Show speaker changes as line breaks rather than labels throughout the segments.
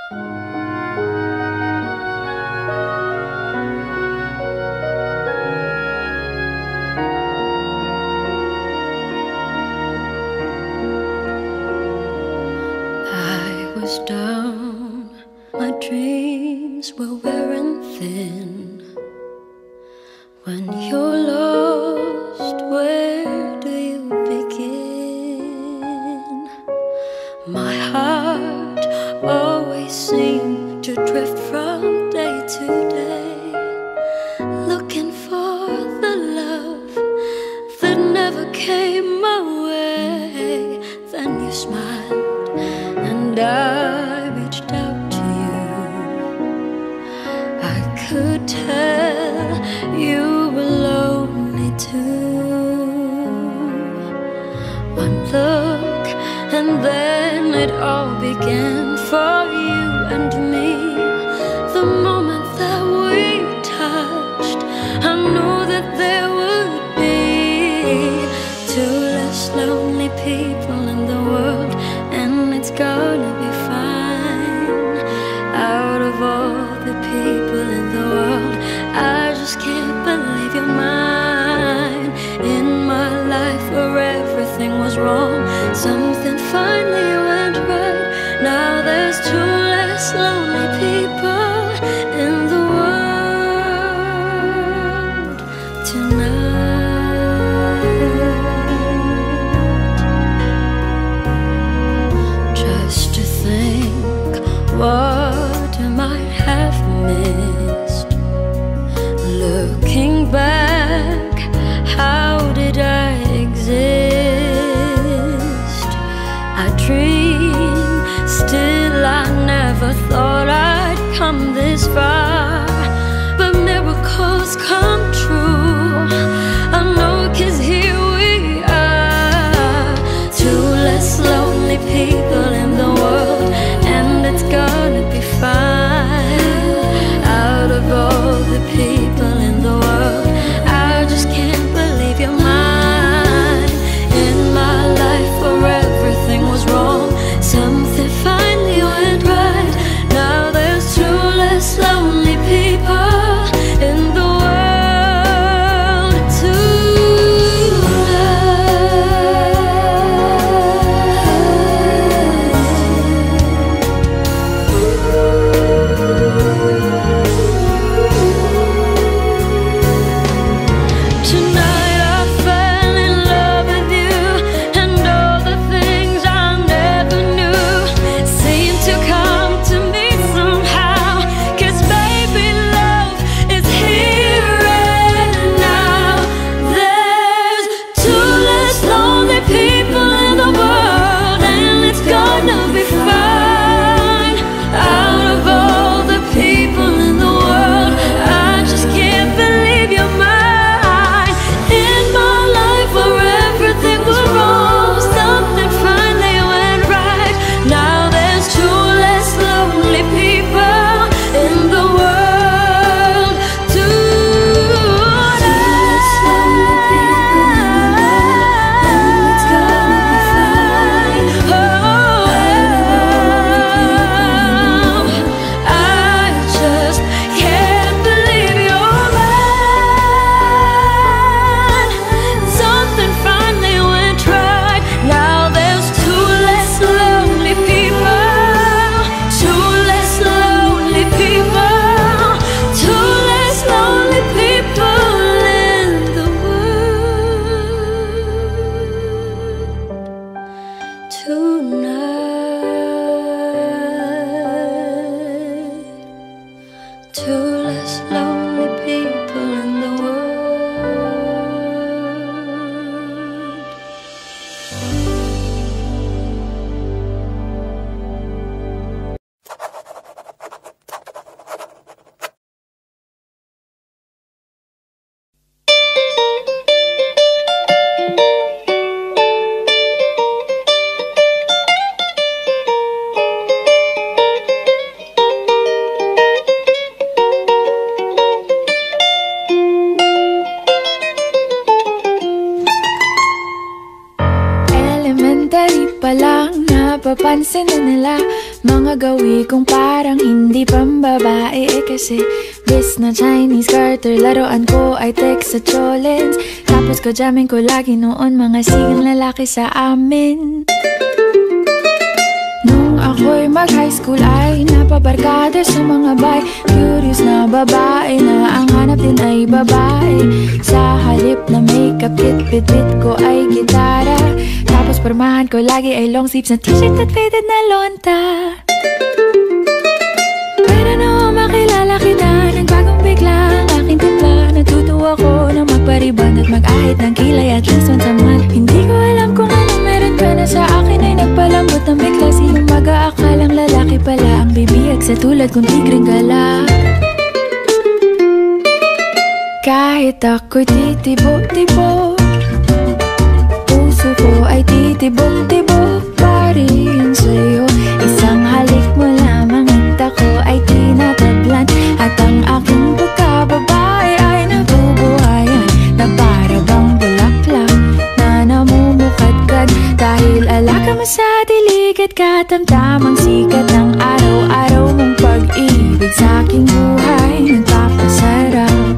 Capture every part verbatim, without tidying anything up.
I was down, my dreams were wearing thin. When you're lost, where do you begin? My heart always seemed to drift from day to day, looking for the love that never came my way. Then you smiled and I reached out to you. I could tell you were lonely too. One look and then it all began for you and me. The moment that we touched, I knew that there would be two less lonely people in the world, and it's gonna be fine. Out of all the people in the world, I just can't believe you're mine. In my life where everything was wrong, something finally went right. Now there's two less lonely people in the world tonight. Just to think what I might have missed. Looking back, how did I exist? I dream, still I never thought I'd come this far. But miracles come true, I know, 'cause here we are. Two less lonely people in the world, and it's gonna be fine. Out of all the people in the world, I just can't believe you're mine. In my life where everything was wrong, something finally went right. Now there's two less lonely people in the world tonight. I fell in love with you, and all the things I never knew seem to come to me somehow. 'Cause baby, love is here and now. There's two less lonely people in the world, and it's gonna be fine. Out of all the people in the world, I just can't believe you're mine. In my life where everything was wrong, something finally went right. Now there's two less lonely people in the world tonight. It's gonna be fine. Oh, I just can't believe you're mine. Something finally went right. Now there's two less lonely people. Two less lonely people. Two less lonely people in the world tonight. Two less lonely people in the world.
Elementary pa lang, napapansin na nila Mga gawi kong parang hindi pambabae eh, kasi bis na Chinese Carter, laruan ko ay text sa cholens. Tapos ko jamming ko lagi noon mga sigang lalaki sa amin. Nung ako'y mag-high school ay napabarkada sa mga bay. Curious na babae na ang hanap din ay babae. Sa halip na makeup kit, bit-bit ko ay gitara. Tapos pormahan ko lagi ay long sleeves na t-shirt at faded na lonta. Pero nung makilala kita, nagbagong bigla ang aking timpla. Natutuwa ko na magpariban at mag-ahit ng kilay at least once a month. Hindi ko alam kung anong meron ka na sa akin ay nagpalambot ng bigla. Sinong mag-aakalang lalaki pala ang bibiyag sa tulad kong tigring gala. Kahit ako'y titibok-tibok, puso ko ay titibok-tibok pa rin sa'yo. Isang halik mo lamang at ako ay tinatablan. At ang aking pagkababae ay nabubuhayan na para bang bulaklak na namumukadkad. Dahil alaka mo sa dilig at katamtamang sikat ng araw-araw mong pag-ibig sa aking buhay nagpapasarap.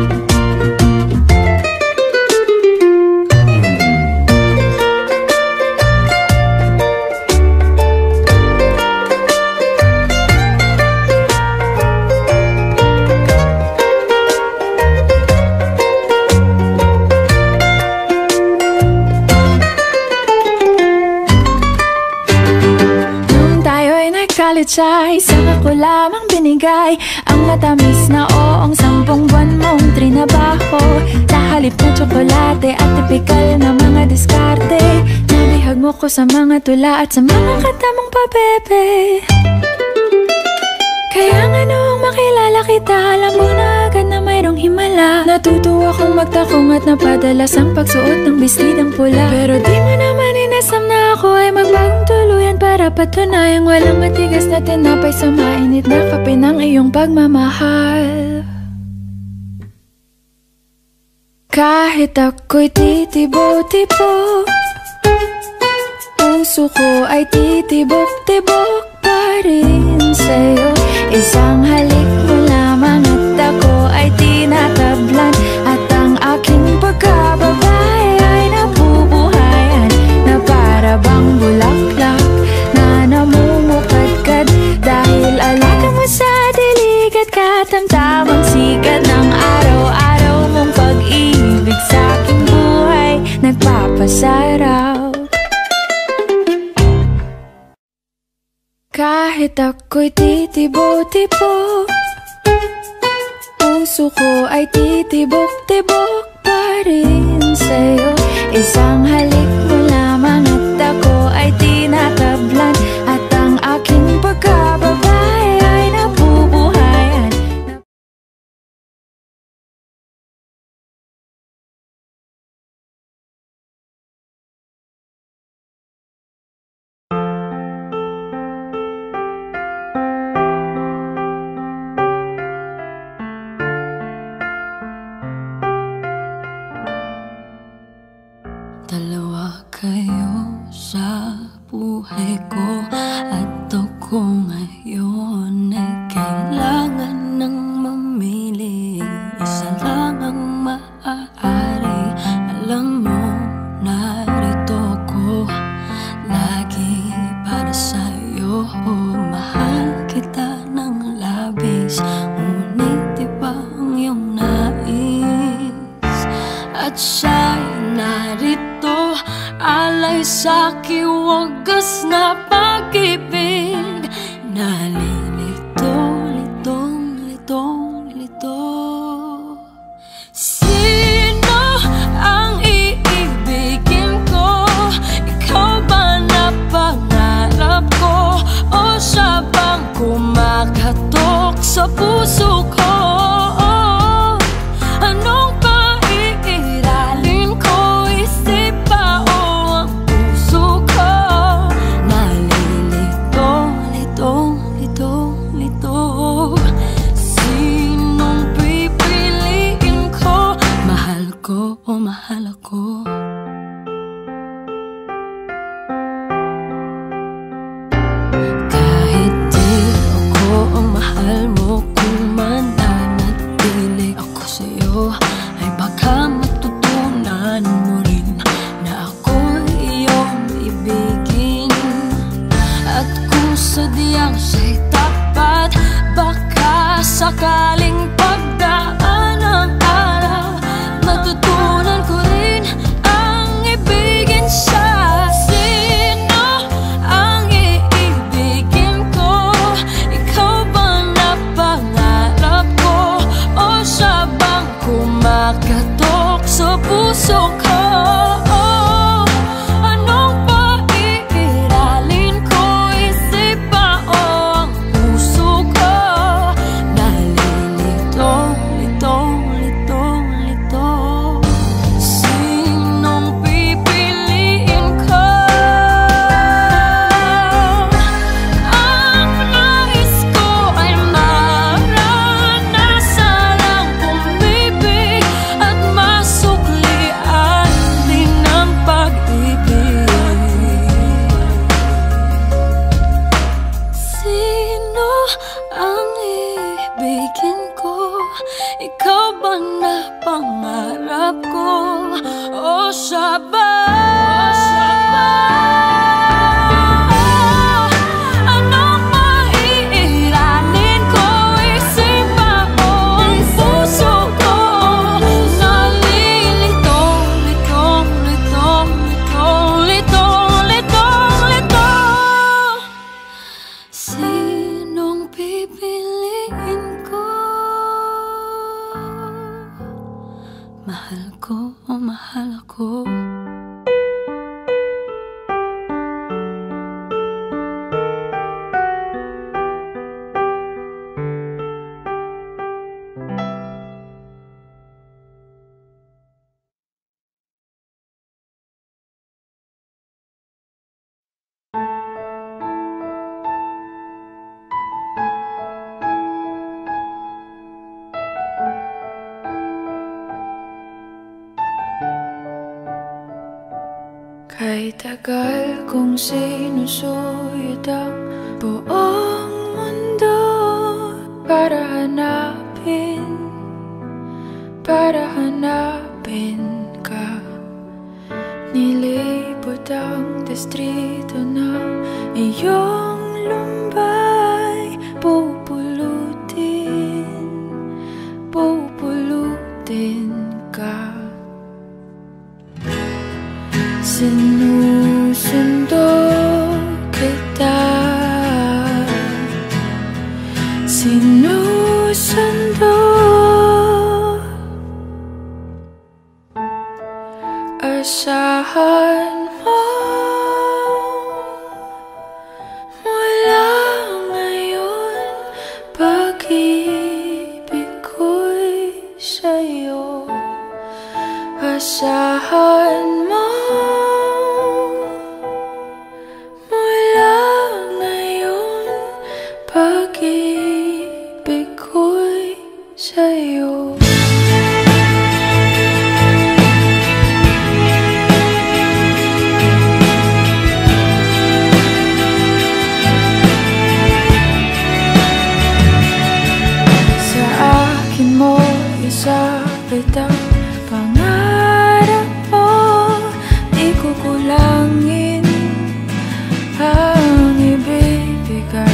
Sa isang ako lamang binigay ang matamis na oong sampung buwan mong trinabaho. Sa halip na tsokolate at tipikal na mga diskarte, nabihag mo ko sa mga tula at sa mga kanta mong pabebe. Kaya nga noong makilala kita, alam mo na agad na mayroong himala. Natutuwa kong magtakong at napadalas ang pagsuot ng bestidang pula. Pero di mo naman inasam na ako ay magbagong tuluyan para patunayang walang matigas na tinapay sa mainit na kape ng iyong pagmamahal. Kahit ako'y titibo-tibo, puso ko ay titibok-tibok pa rin sa'yo. Isang halik mo lamang at ako ay tinatablan. At ang aking pagkababae ay nabubuhayan na para bang bulaklak na namumukadkad. Dahil alaka mo sa dilig at katamtamang sikat ng araw-araw mong pag-ibig sa aking buhay nagpapasarap. Kahit ako'y titibo-tibo, puso ko ay titibok-tibok pa rin sa'yo. Isang halik mo lamang at ako ay tinatablan. At ang aking pagkababae ay nabubuhayan.
Dalawa kayo sa buhay ko at ako ngayon ay kailangan ng mamili. Isa lang ang maaari. Alam mo, narito ko lagi para sa'yo. Mahal kita ng labis, ngunit iba ang iyong nais. At siya'y narito, alay sa'king wagas na pag-ibig. Nalilito, litong, litong, lito. Sino ang iibigin ko? Ikaw ba na pangarap ko? O siya bang kumakatok sa puso ko? Anong paiiralin ko? Isip ba o ang puso ko? Nalilito, litong, litong, lito. Sinong pipiliin ko? Mahal ko o mahal ako? Kahit sadyang siya'y tapat. Baka sakaling pagdaan ng araw, matutunan ko rin ang ibigin siya. Sino ang iibigin ko? Ikaw ba na pangarap ko? O siya bang kumakatok sa puso ko? Ikaw ba na pangarap ko? O siya ba? Anong maiiralin ko? Isip ba o ang puso ko? Nalilitong, litong, litong, litong, litong, litong, litong. Sinong pipiliin ko? Mahal ko o mahal ako?
Kay tagal kong sinusuyod ang buong mundo para hanapin, para hanapin ka. Nilibot ang distrito ng iyong lumbay, pupulutin, pupulutin ka. Sinusundo kita, sinusundo. Asahan mo mula ngayon, pag-ibig ko'y sa'yo. Asahan mo mula ngayon, pag-ibig ko'y sa'yo. Sa akin mo isabit ang pangarap mo, di ko kulangin ang ibibigay.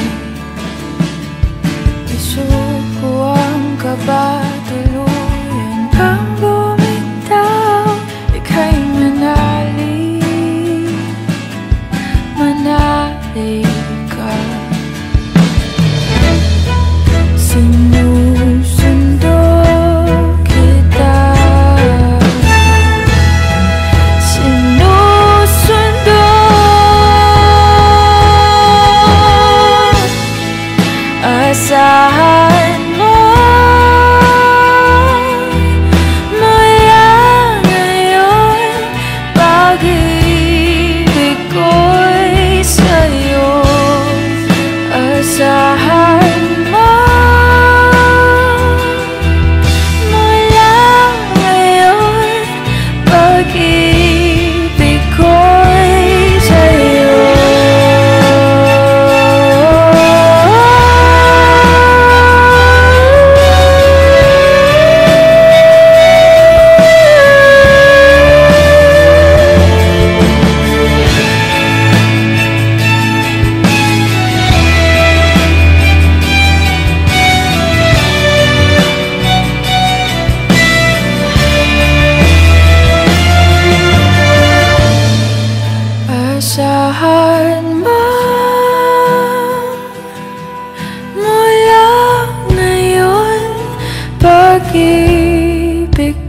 Isuko ang kaba, tuluyan kang bumitaw. Ika'y manali, manali ka. Sinusundo kita, sinusundo. Asahan mo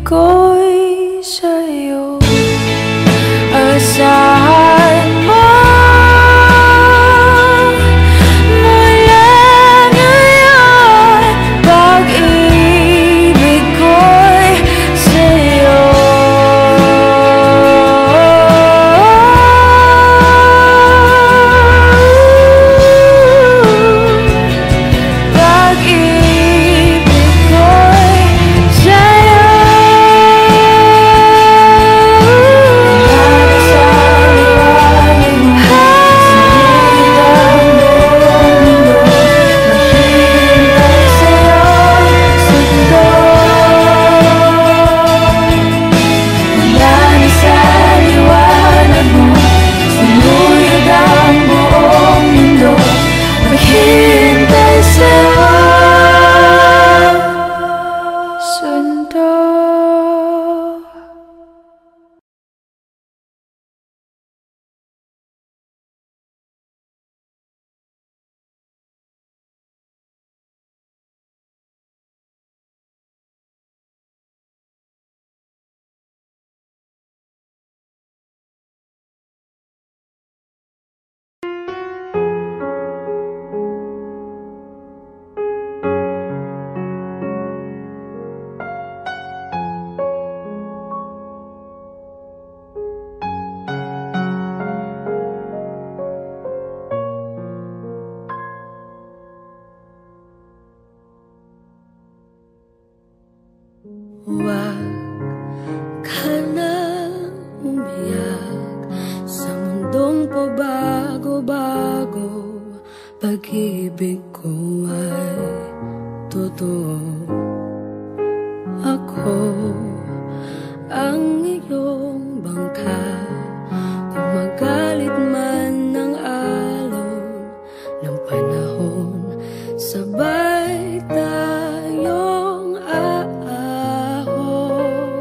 ko'y sa'yo. Asahan mo mula ngayon, pag-ibig ko'y sa'yo. Huwag ka na umiyak sa mundong pabago-bago. Pag-ibig ko ay totoo. Ako ang iyong bangka, kung magalit man ng alon ng panahon, sabay tayong aahon.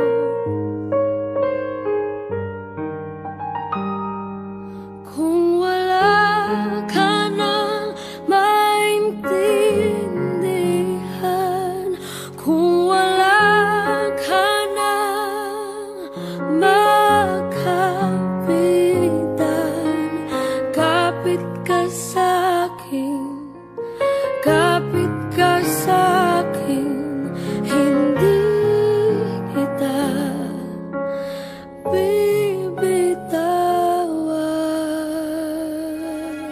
Kung wala ka nang maintindihan, kung wala ka nang makapitan, kapit ka sa'kin, kapit ka sa'kin, hindi kita bibitawan.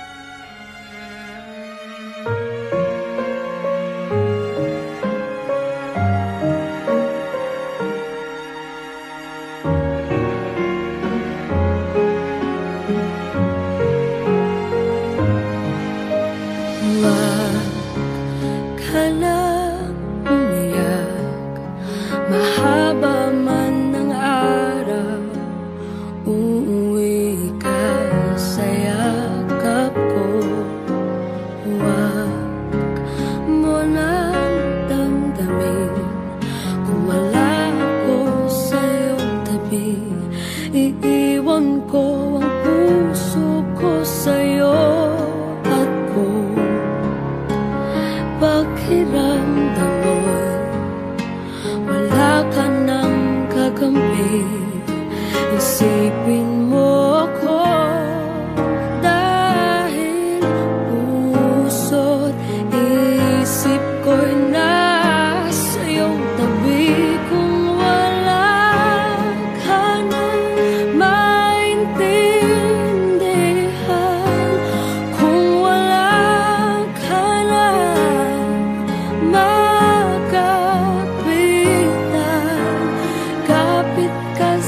Huwag ka na umiyak, mahaba man ng araw, uuwi ka sa yakap ko. Huwag mo nang damdamin kung wala ako sa iyong tabi. Iiwan ko ang puso ko sa'yo at kung pakiramdam mo'y wala ka nang kakampi, isipin mo ako, dahil puso't isip ko'y nasa iyong tabi. Kung wala ka nang maintindihan, kung wala ka nang makapitan, kapit ka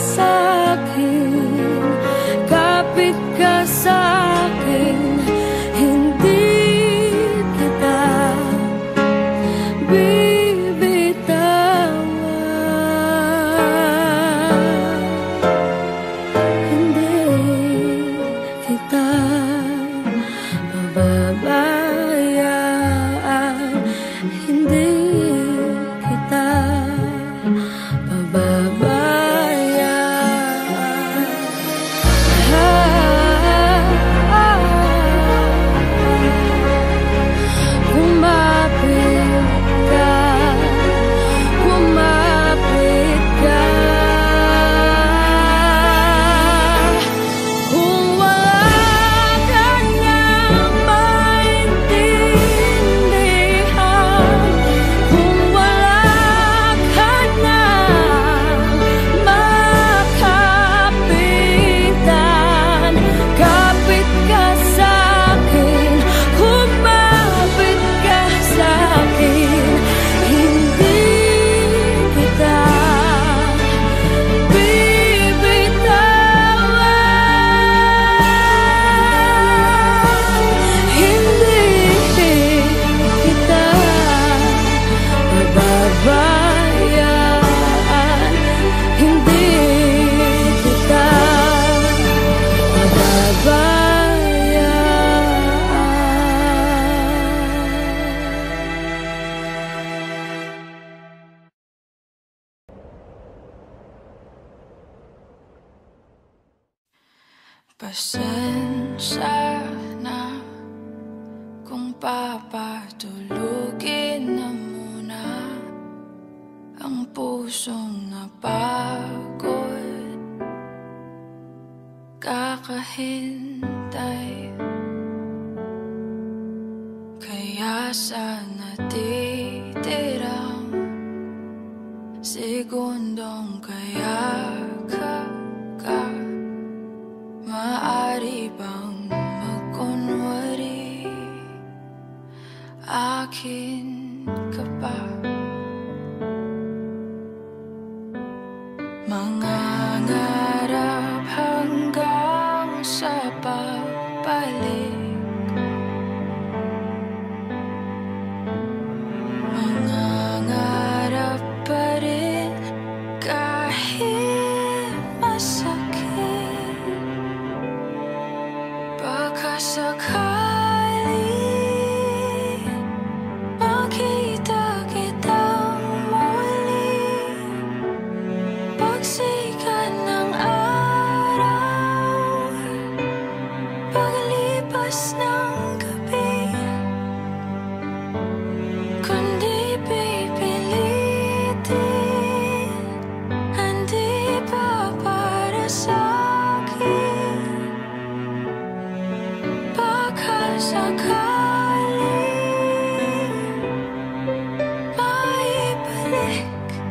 Pasensya na kung papatulugin na muna ang pusong napagod, kakahintay. Kaya sa natitirang segundong kaya ka ka maaari bang magkunwari akin ka pa? Mangangarap hanggang sa pagbalik, mangangarap pa rin kahit masakit. Baka sakali makita kitang muli, pagsikat ng araw, paglipas ng gabi. Kundi pipilitin, hindi pa para sa'kin. Baka sakali maibalik,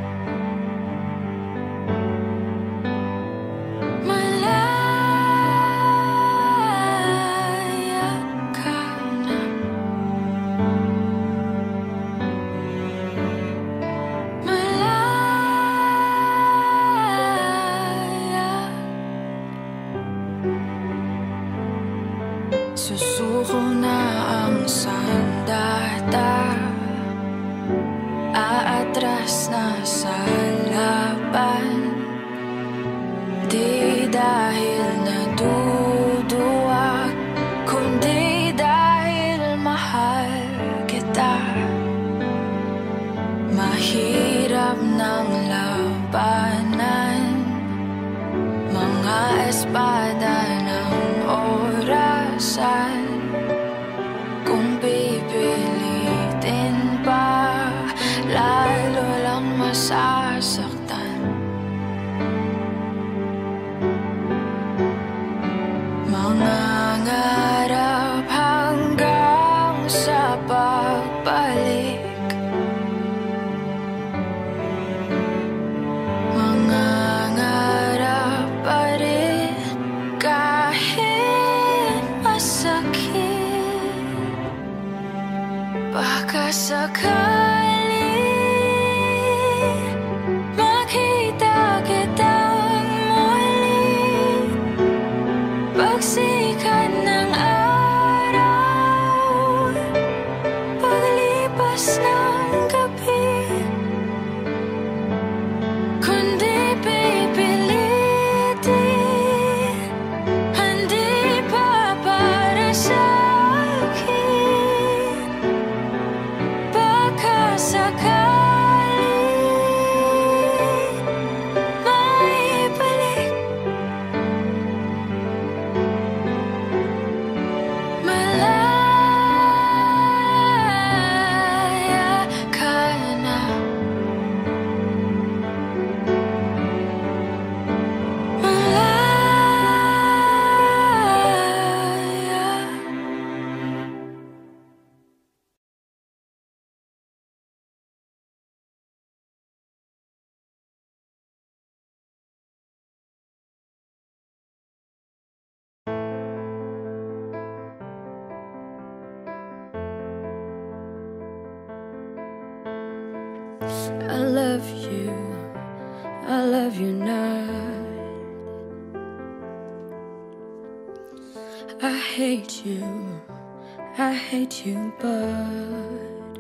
malaya ka na. Malaya. Susuko na ang sandata, aatras na sa laban. Di dahil naduduwag, kundi dahil mahal kita. Mahirap ng labanan, mga espada ng orasan. Kung pipilitin pa, lalo lang masasaktan. Mangangarap hanggang sa pagbalik, mangangarap pa rin kahit masakit. Baka sakali makita kitang muli, pagsikat ng araw, paglipas ng gabi. Kundi pipilitin, hindi pa para sa'kin. Baka sakali maibalik, malaya ka na. Malaya. I love you, I love you not. I hate you, I hate you, but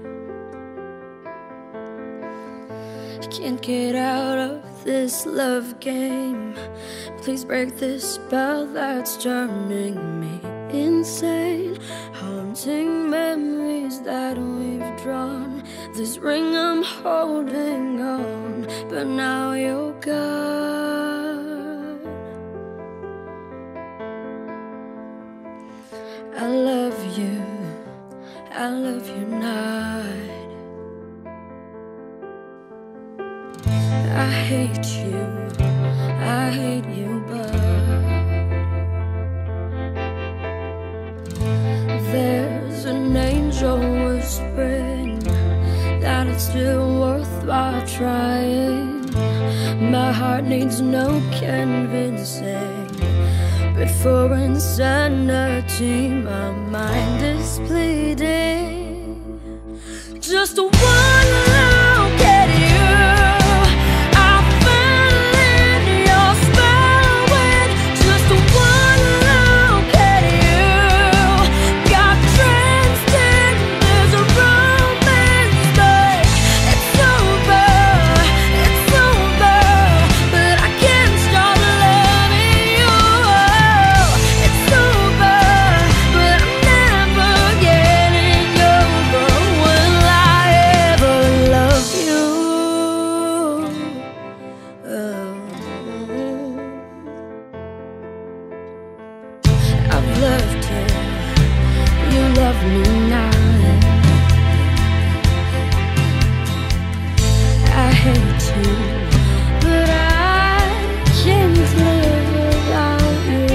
I can't get out of this love game. Please break this spell that's driving me insane. Haunting memories that we've drawn, this ring I'm holding on, but now you're gone.
love you not. I hate you, I hate you, but there's an angel whispering that it's still worthwhile trying. My heart needs no convincing, but for insanity my mind is pleading. Just one look at you, I fell in your spell with just one look at you. Got tranced in this romance, but it's over, it's over. But I can't stop loving you. It's over, but I'm never getting over. Will I ever love you? Oh. I've loved you, you love me now. I hate you, but I can't live without you.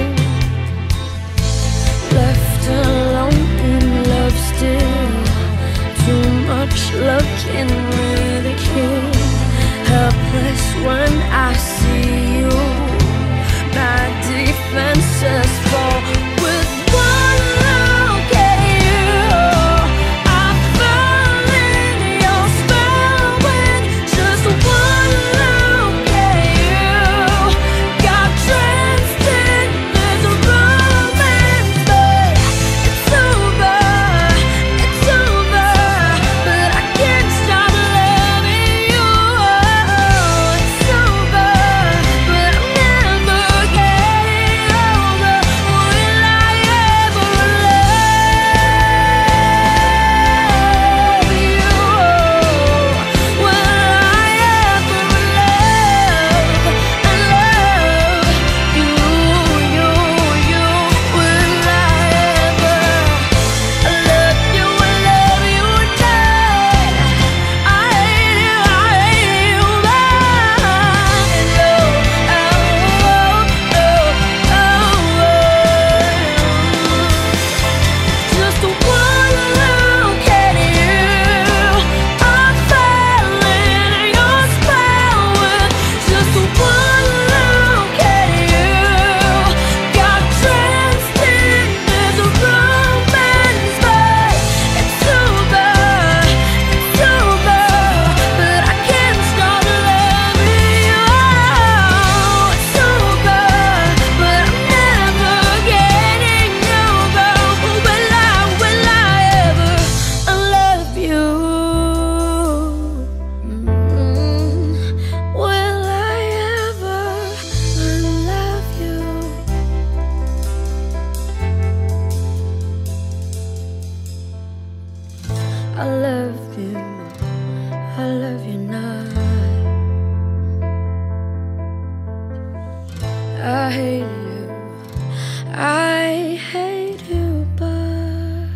Left alone in love still, too much love can really kill. Helpless when I see you, my defenses fall. With one look at you, I fell in your spell with just one look at you. Got tranced in this romance, but it's over, it's over. But I can't stop loving you. It's over, but I'm never getting over. Will I ever love you? Will I ever love and love you, you, you? Will I ever love you and love you again? I hate you, I hate you, just one look at you, I fell in your spell with just one look at you. Got tranced in this romance, but it's over, it's over. But I can't stop loving you. It's over, but I'm never getting over. Will I, will I ever love you? Mm. Will I ever love you? I love you, I love you not. I hate you, I hate you, but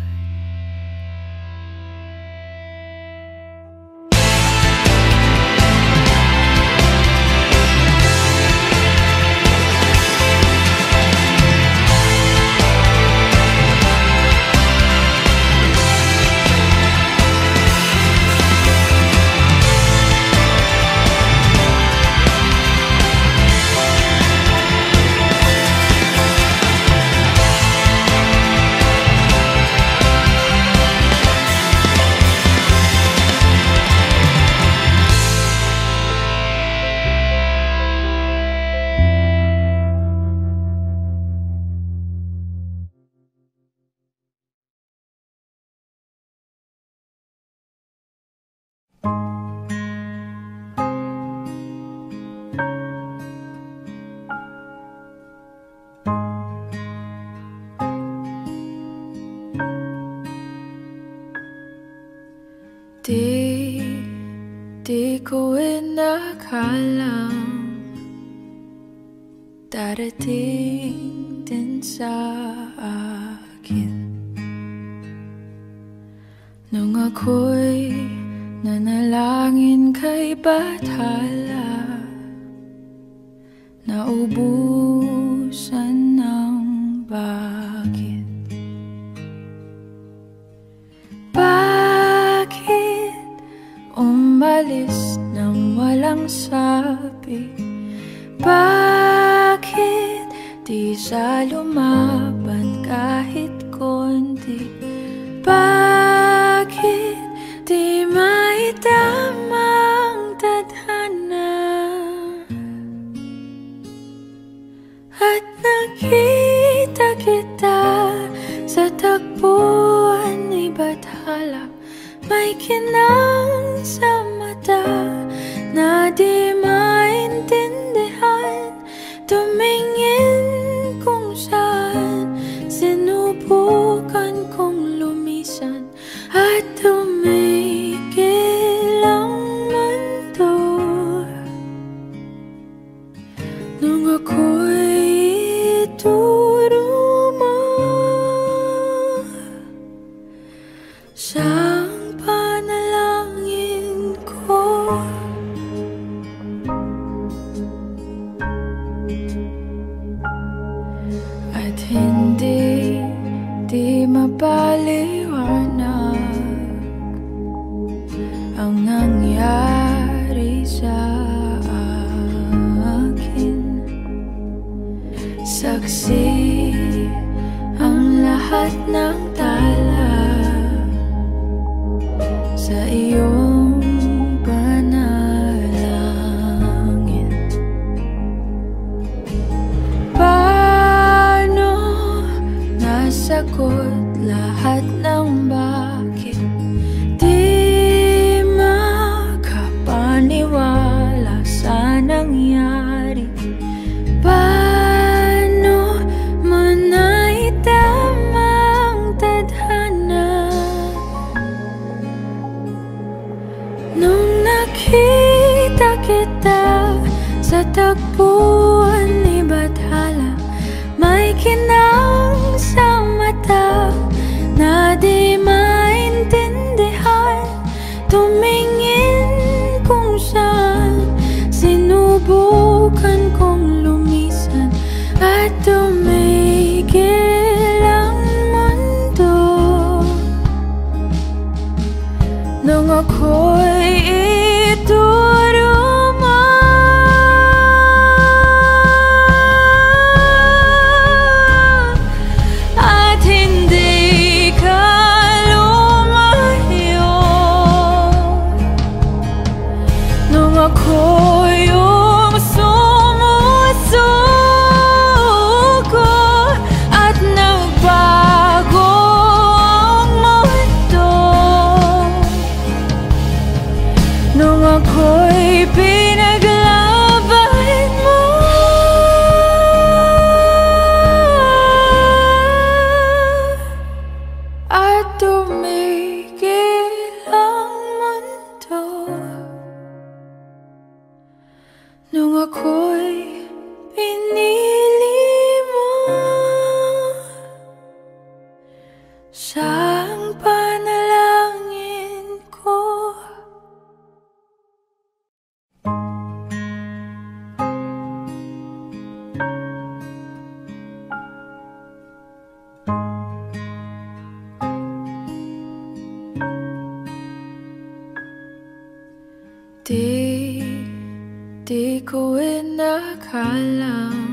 Di, di ko inakalam darating din sa akin
Nung ako'y nanalangin kay Bathala, naubusan ng bakit. Bakit umalis nang walang sabi? Bakit di siya lumaban kahit konti? Bakit di maitamang tadhana? At nakita kita sa tagpuan ni Bathala, may kinang sa mata na di maintindihan. Tumingin kung saan, sinubukan kong lumisan at tumigil ang mundo. Nung ako'y ituro mo siyang panalangin ko. At hindi di mapaliwanag ang nangyari sa akin. Saksi ang lahat ng tala sa iyong panalangin. Paano nasagot lahat ng bakit? Di makapaniwala sa nangyari. Paano mo naitamang tadhana? Nung nakita kita sa tagpuan ni Bathala, may kinang sa mata na di maintindihan. Tumingin kung saan, sinubukan kong lumisan at tumigil ang mundo. Nung ako'y ituro mo at hindi ka lumayo, nung ako'y yung sumusuko at nagbago ang mundo. Nung ako'y pinaglaban mo at tumigil ang mundo. Nung ako'y pinili mo siyang panalangin ko. Di, di ko inakalam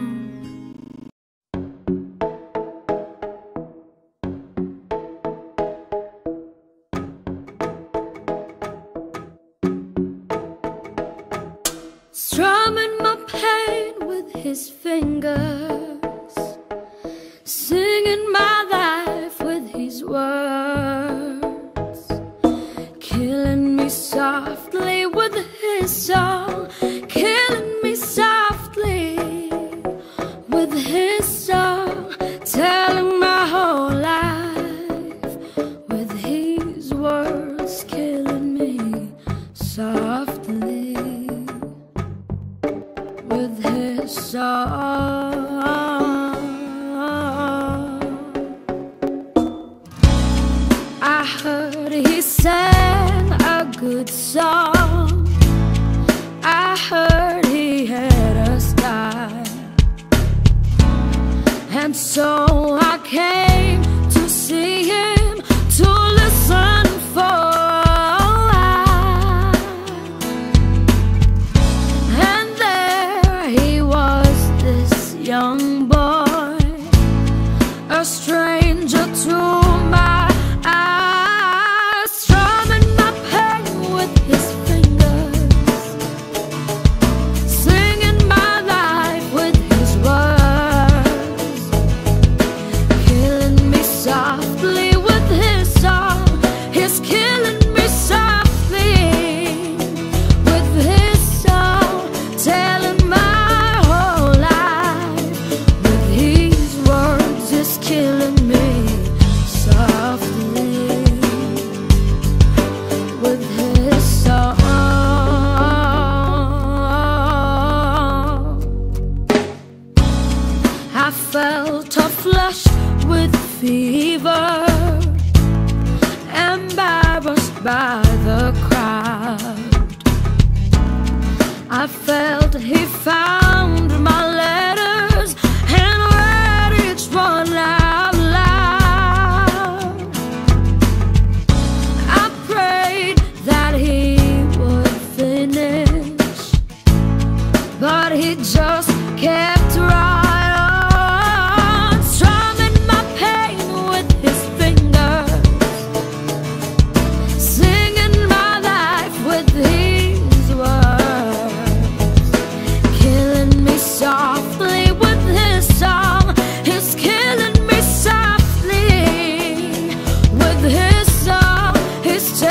Strumming my pain with his fingers, singing my life with his words, killing me softly with his song, killing me softly with his song, telling my whole life with his words, killing me softly with his song. I heard he sang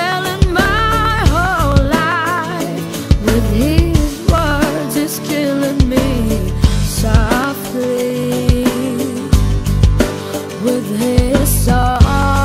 telling my whole life. With his words, he's killing me softly. With his song.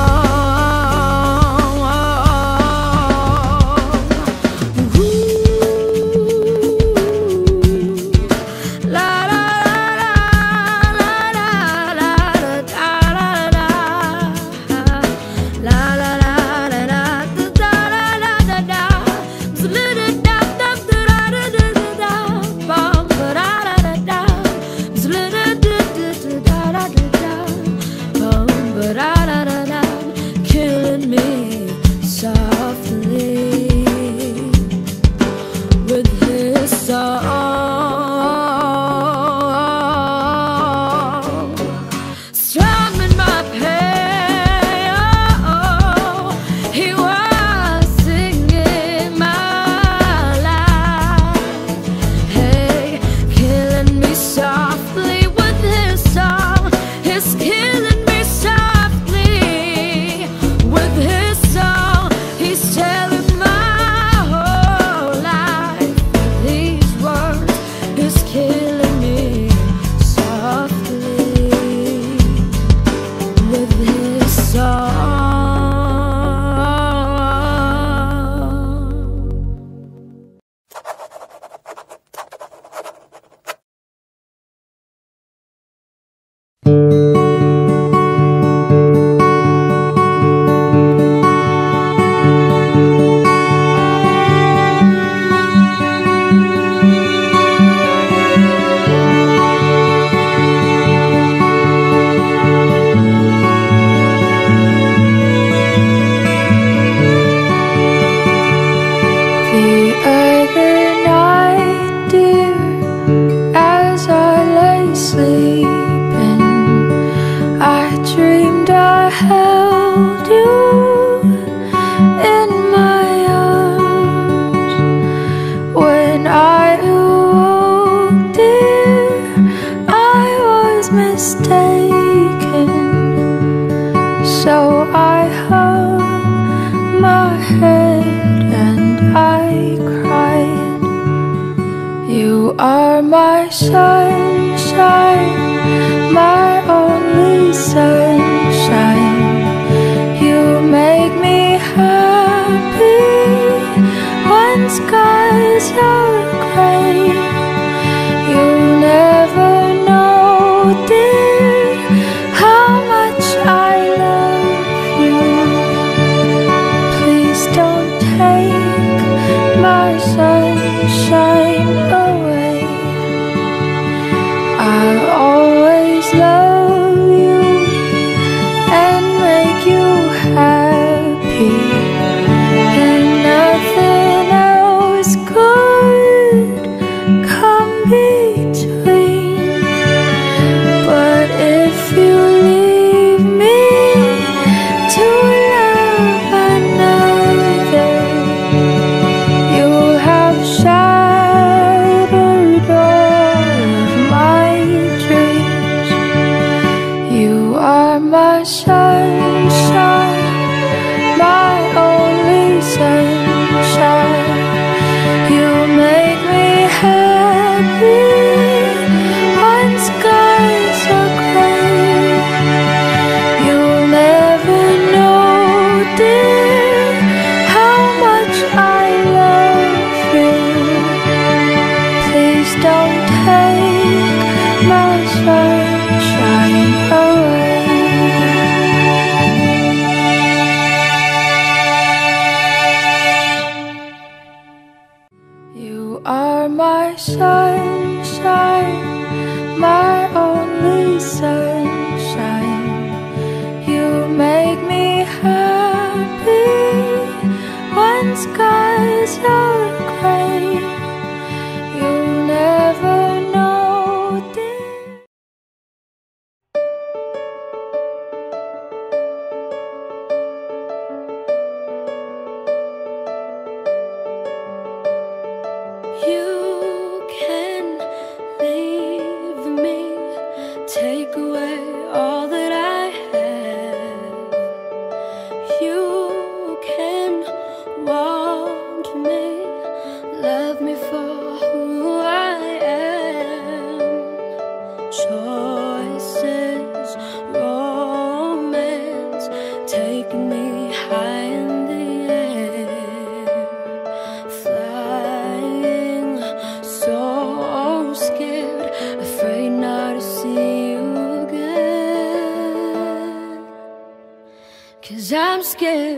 Killing me softly with his song, strumming my pain. Oh, he was singing my life. Hey, killing me softly with his song. He's killing me softly with his song. He's telling my whole life. These words, he's killing me softly with his song.
The other night, dear, as I lay sleeping, I dreamed I held you in my arms. When I awoke, dear, I was mistaken. So I hung my head and I cried. You are my sunshine, my only sunshine. You make me happy when skies are gray. You never know, dear, how much I love you. Please don't take my sunshine away. I'll always love you and make you happy, and nothing else could come between. But if you leave me to love another, you'll have shattered all of my dreams. You are my sunshine, my only sunshine. You make me happy when skies are gray. You'll never know, dear, how much I love you. Please don't take my sunshine away. You are my sunshine, my only sunshine. You make me happy when skies are gray. You'll never know, dear.
You can leave me, take away all that I have. You can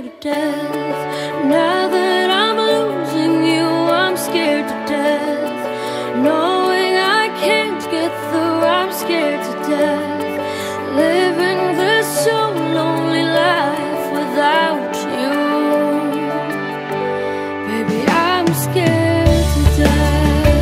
scared to death. Now that I'm losing you, I'm scared to death. Knowing I can't get through, I'm scared to death. Living this so lonely life without you, baby, I'm scared to death.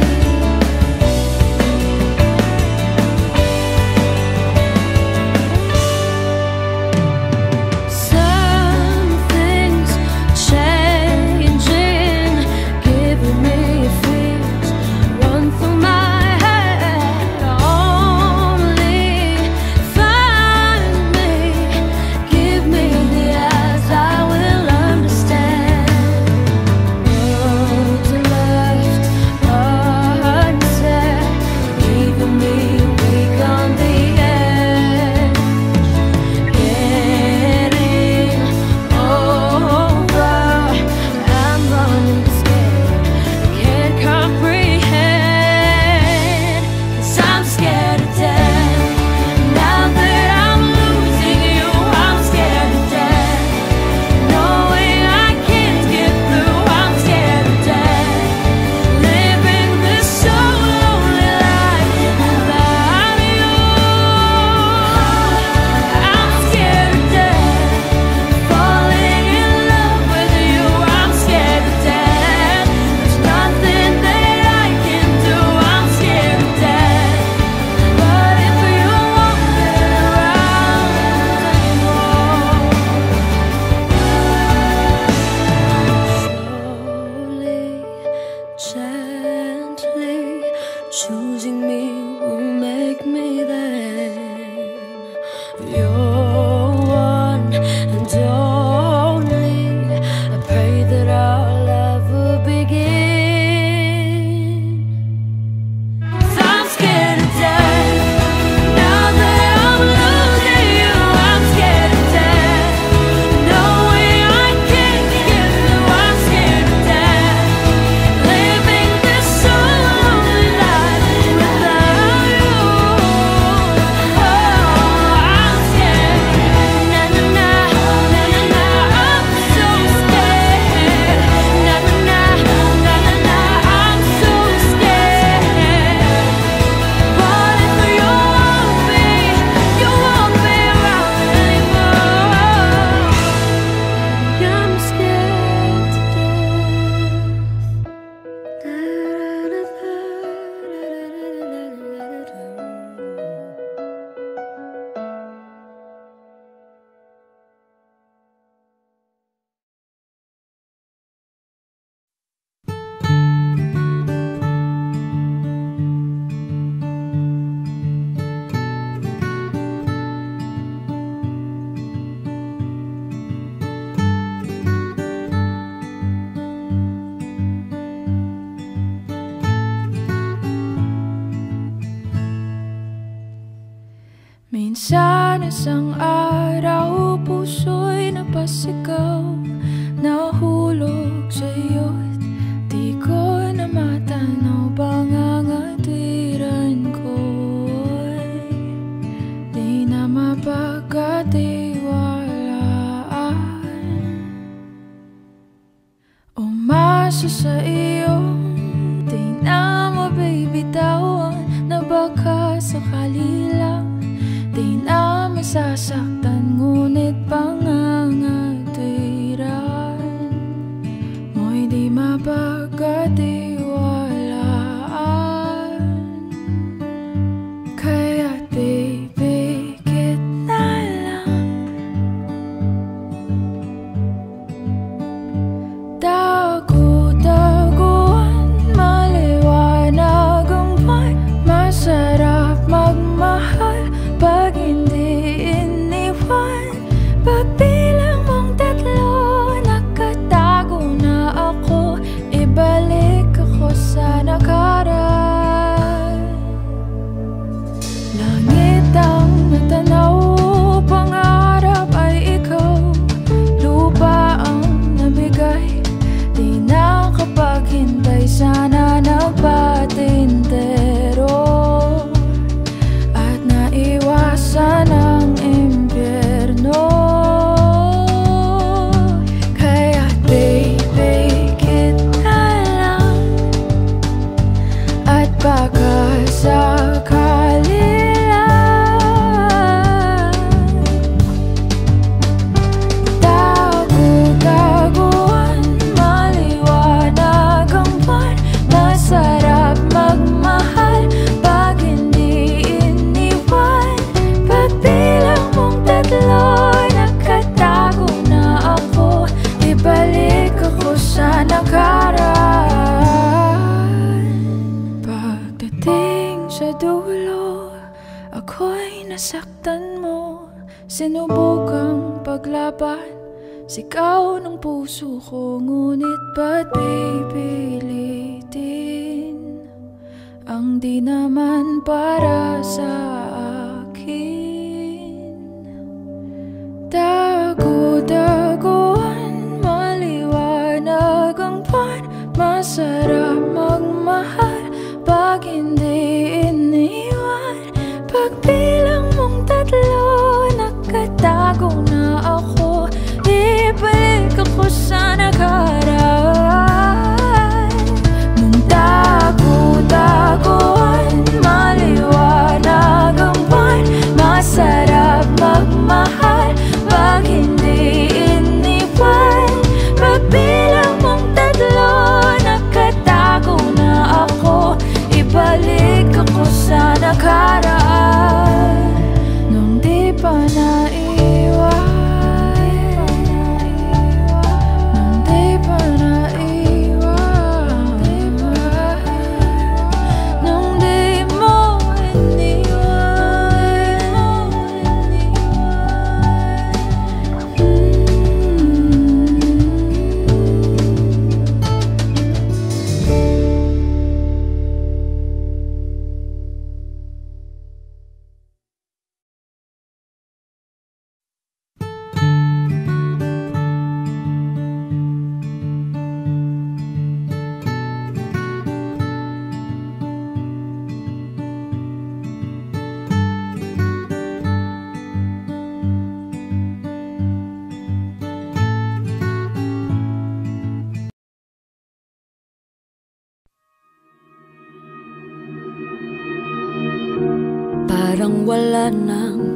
Minsan isang araw, puso'y napasigaw, nahulog sa'yo't di ko na matanaw. Pangangatwiran ko'y di na mapagkatiwalaan. Umasa sa iyo, di na mabibitawan, na baka sakali lang di na masasaktan, ngunit pangangatwiran mo'y di mapagkatiwalaan. Kaya't pipikit na lang, tagu-taguan, maliwanag ang buwan. Masarap magmahal pag hindi iniwan. Pagbilang mong tatlo, nakatago na ako. Ibalik ako sa nakaraan. Langit ang natanaw, pangarap ay ikaw. Lupa ang nabigay, di na kapaghintay. Sana nagpatintero iwasan ang impyerno. nasaktan mo, sinubukang paglaban, sigaw ng puso ko, ngunit ba't pipilitin ang di naman para sa akin? Dago-dagoan, maliwanag ang buwan, masarap magmahal pag hindi iniwan. Pagbilang mong tatlo, nakatago na ako, ibalik ako sa nakaraan. Nung dago-dagoan, maliwanag ang buwan, masarap magmahal pag hindi iniwan. Pagbilang mong tatlo, nakatago na ako, ibalik ako sa nakaraan. Nung di pa naiwan, nung di pa naiwan, nung di mo iniwan.
Parang wala nang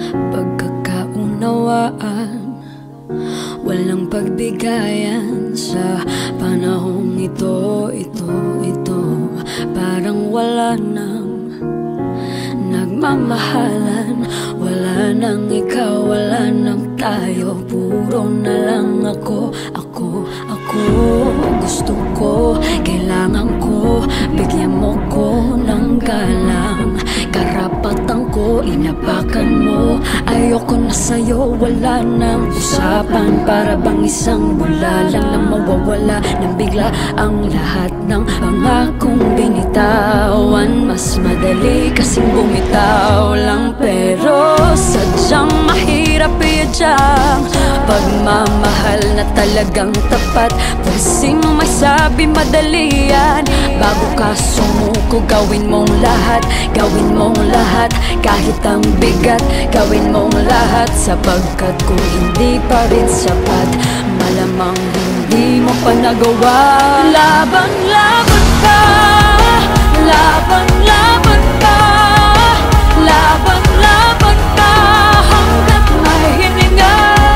pagkakaunawaan, walang pagbigayan sa panahong ito, ito, ito. Parang wala nang nagmamahalan, wala nang ikaw, wala nang tayo, puro na lang ako, ako, ako. Gusto ko, kailangan ko, bigyan mo ko ng galang. Karapatan ko, inapakan mo, ayoko na sa'yo, wala nang usapan. Para bang isang bula lang na mawawala nang bigla ang lahat ng pangakong binitawan. Mas madali kasing bumitaw lang, pero sadyang mahirap iyadyang pagmamahal na talagang tapat. Pwede mo may sabi madali yan, bago ka sumuko, gawin mong lahat, gawin mong lahat, kahit ang bigat, gawin mong lahat. Sapagkat kung hindi pa rin sapat, malamang hindi mo pa nagawa. Labang-laban pa, labang-laban pa, labang-laban pa, hanggat may hininga.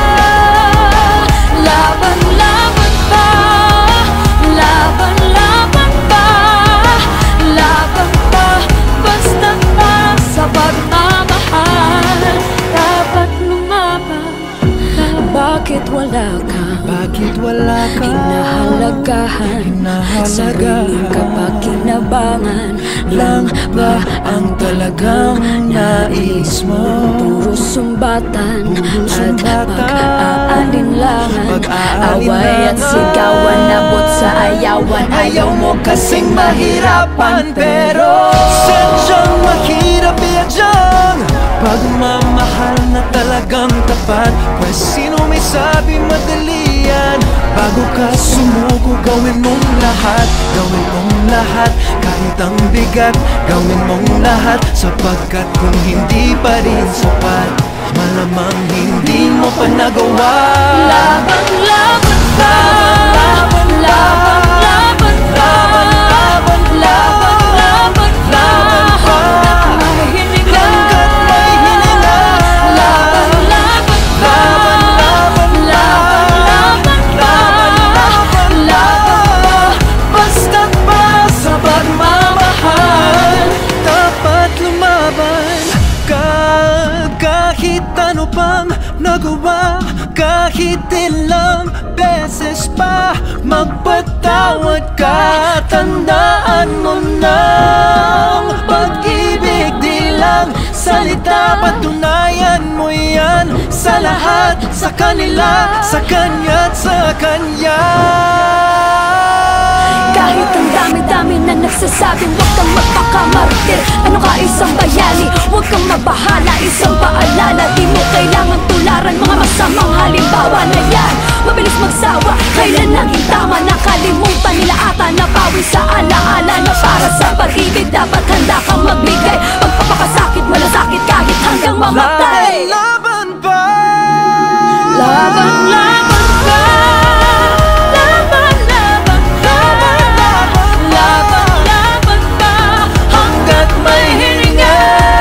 Laban-laban pa, laban-laban pa, laban pa, basta pa sa pagmamahal, dapat lumaban. Bakit wala ka?
Bakit wala ka?
Hinahalagahan, sarili ka pa kinabangan lang ba ang talagang nais mo? Puro sumbatan at pag-aalinlangan, away at sigawan, abot sa ayawan. Ayaw mo kasing mahirapan, pero
sadyang mahirap iyadyang pagmamahal na talagang tapat. Pwes sino may sabi madali yan, bago ka sumuko, gawin mong lahat, gawin mong lahat, kahit ang bigat, gawin mong lahat. Sapagkat kung hindi pa rin sapat, malamang hindi mo pa nagawa.
Laban-laban pa, laban-laban pa, laban-laban pa, hanggat may hininga. Laban-laban pa, laban-laban pa, laban pa,
basta pa sa pagmamahal, dapat lumaban ka. Kahit ano pang nagawa, kahit ilang beses pa magpatawad ka. Tandaan mo na ang pag-ibig di ilang salita, patunayan mo yan sa lahat, sa kanila, sa kanya't sa kanya.
Kahit ang dami-dami na nagsasabing huwag kang magpakamartir, ano ka isang bayani, huwag kang mabahala, isang paalala. Di mo kailangan tularan mga masamang halimbawa na yan. Mabilis magsawa, kailan naging tama, nakalimutan nila ata, nabawi sa alaala na para sa pag-ibig dapat handa kang magbigay. Pagpapakasakit, malasakit kahit hanggang mamatay.
Laban, laban pa,
Laban, laban pa, laban, laban pa, laban, laban pa, hanggat may hininga.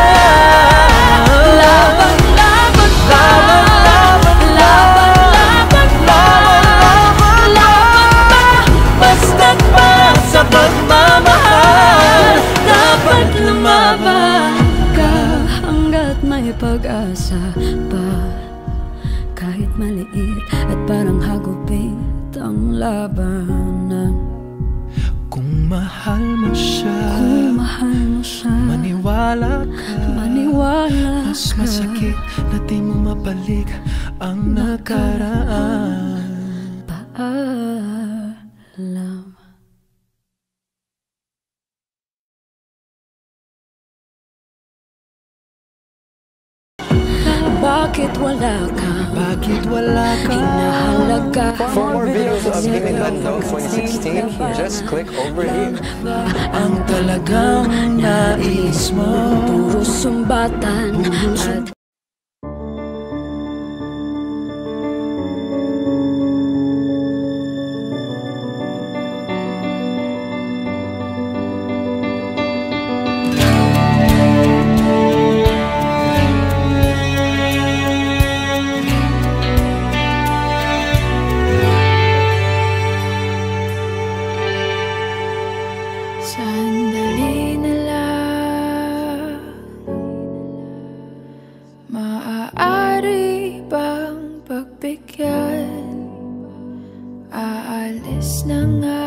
Laban, laban pa, laban, laban pa, laban pa, basta't para sa pagmamahal. Dapat lumaban ka hanggat may pag-asa pa. Kahit maliit at parang hagupit ang labanan.
kung mahal mo siya,
Kung mahal mo siya,
maniwala ka,
maniwala
mas
ka.
masakit na di mo mabalik ang nakaraan.
Paalam. Bakit wala ka?
Bakit wala ka?
Hinahalaga.
For more videos of Him in Bando twenty sixteen, just click over here.
Ang talagang nais mo,
Puro sumbatan at
Sandali na lang, maaari bang pagbigyan? Aalis na nga.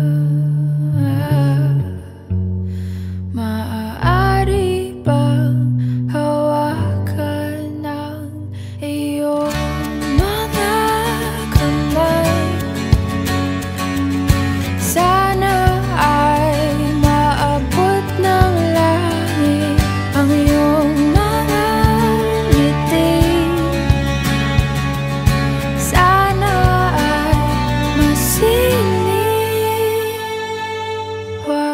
Maaari bang hawakan ng iyong mga kamay? Sana ay maabot ng langit ang iyong mga ngiti. Sana ay masinig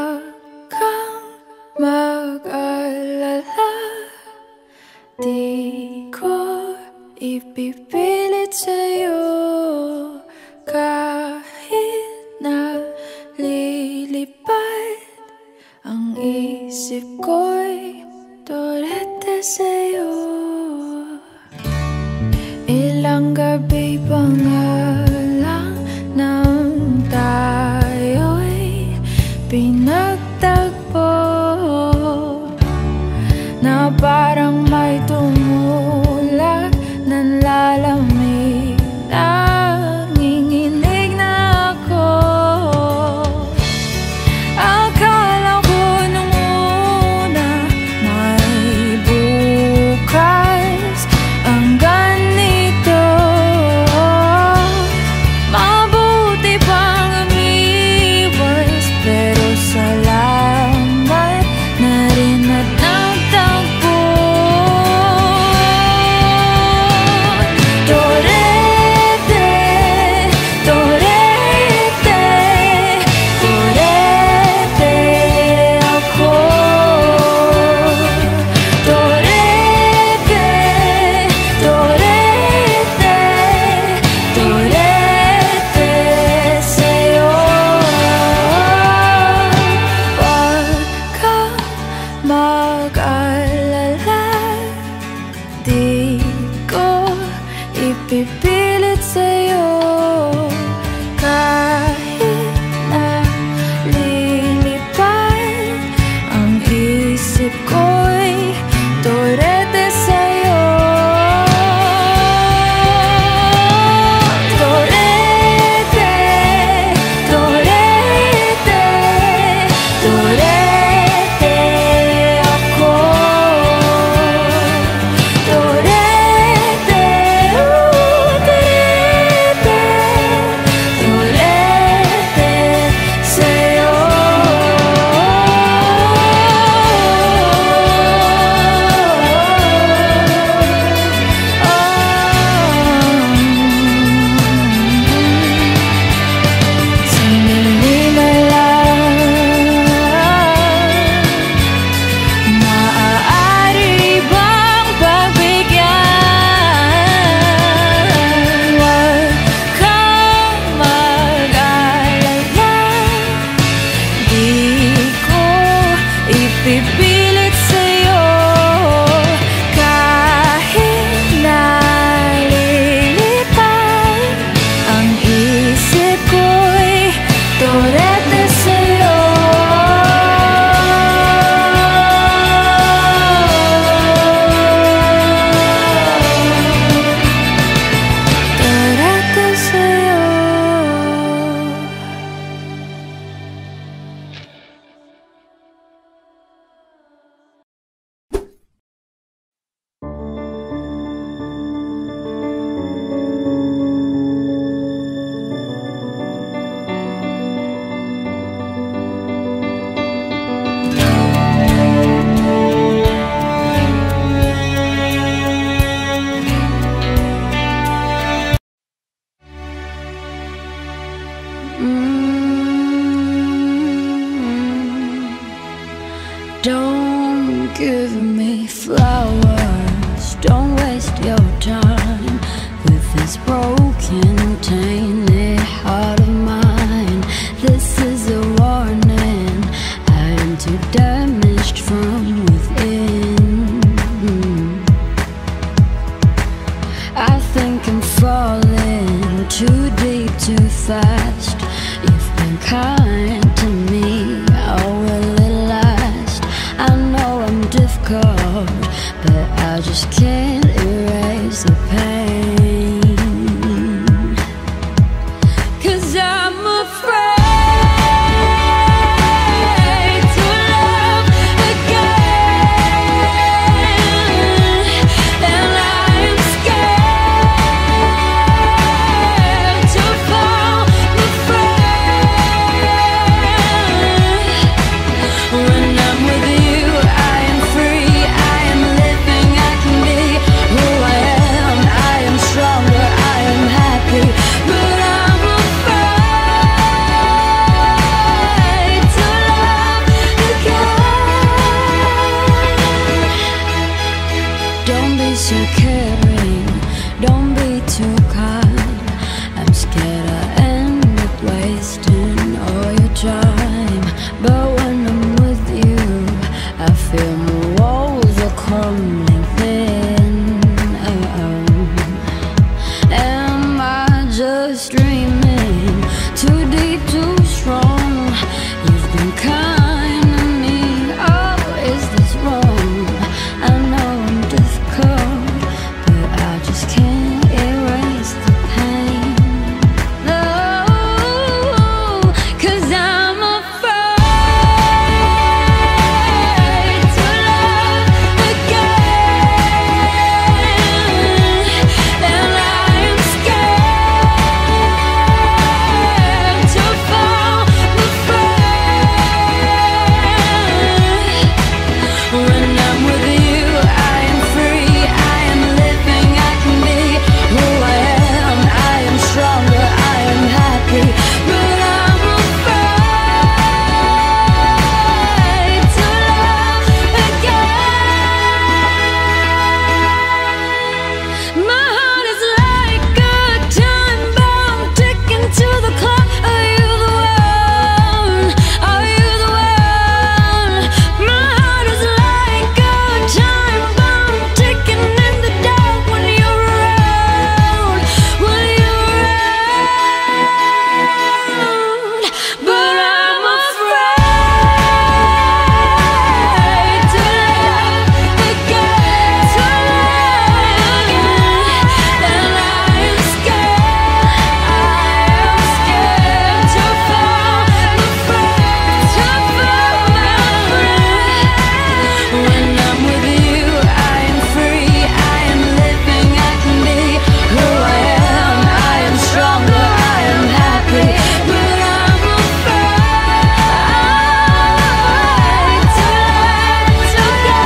Don't give me flowers, don't waste your time with this broken, tainted heart of mine. This is a warning, I am too damaged from within. I think I'm falling too deep, too fast. You've been kind to me, oh will it last? I know I'm difficult, but I just can't erase the pain. 'Cause I'm afraid to love again, and I am scared to fall my friend. When I'm with you, I am free, I am living, I can be who I am. I am stronger, I am happy, but I'm afraid to love again. Don't be so caring, don't be too kind. I'm scared I end up wasting all your time. But when I'm with you, I feel my walls are crumbling thin. Am I just dreaming? Too deep, too strong. You've been kind to me, oh, is this wrong? I know I'm difficult, but I just can't erase the pain. No, 'cause I'm afraid to love again, and I am scared to fall my friend. When I'm with you, I am free, I am living, I can be who I am. I am stronger, I am happy, but I'm afraid to love again. My heart is like a time bomb ticking to the clock. Are you the one? Are you the one? My heart is like a time bomb ticking in the dark when you're around, when you're around. But I'm afraid to love again, to love again, and I am scared, I am scared to fall my friend, to fall my friend. When I'm with you, I am free, I am living, I can be who I am. I am stronger, I am happy, but I'm afraid to let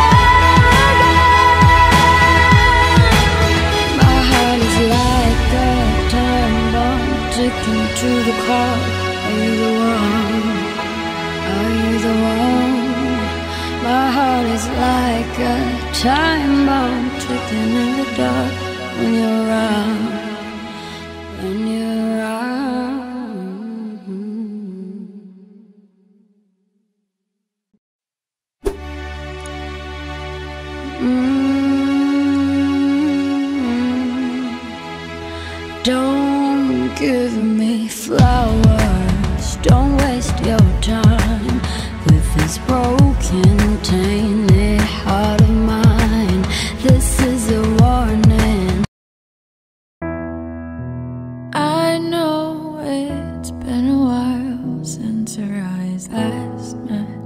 again. My heart is like a time bomb ticking to the clock. Are you the one? Are you the one? My heart is like a time bomb ticking in the dark when you're around, when you're around. Mm. Don't give me flowers, don't waste your time with this broken, tainted heart of mine. This is a warning. I know it's been a while since our eyes last met.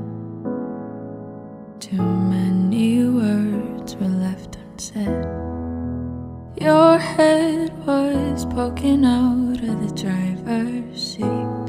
Too many words were left unsaid. Your head was poking out of the driver's seat,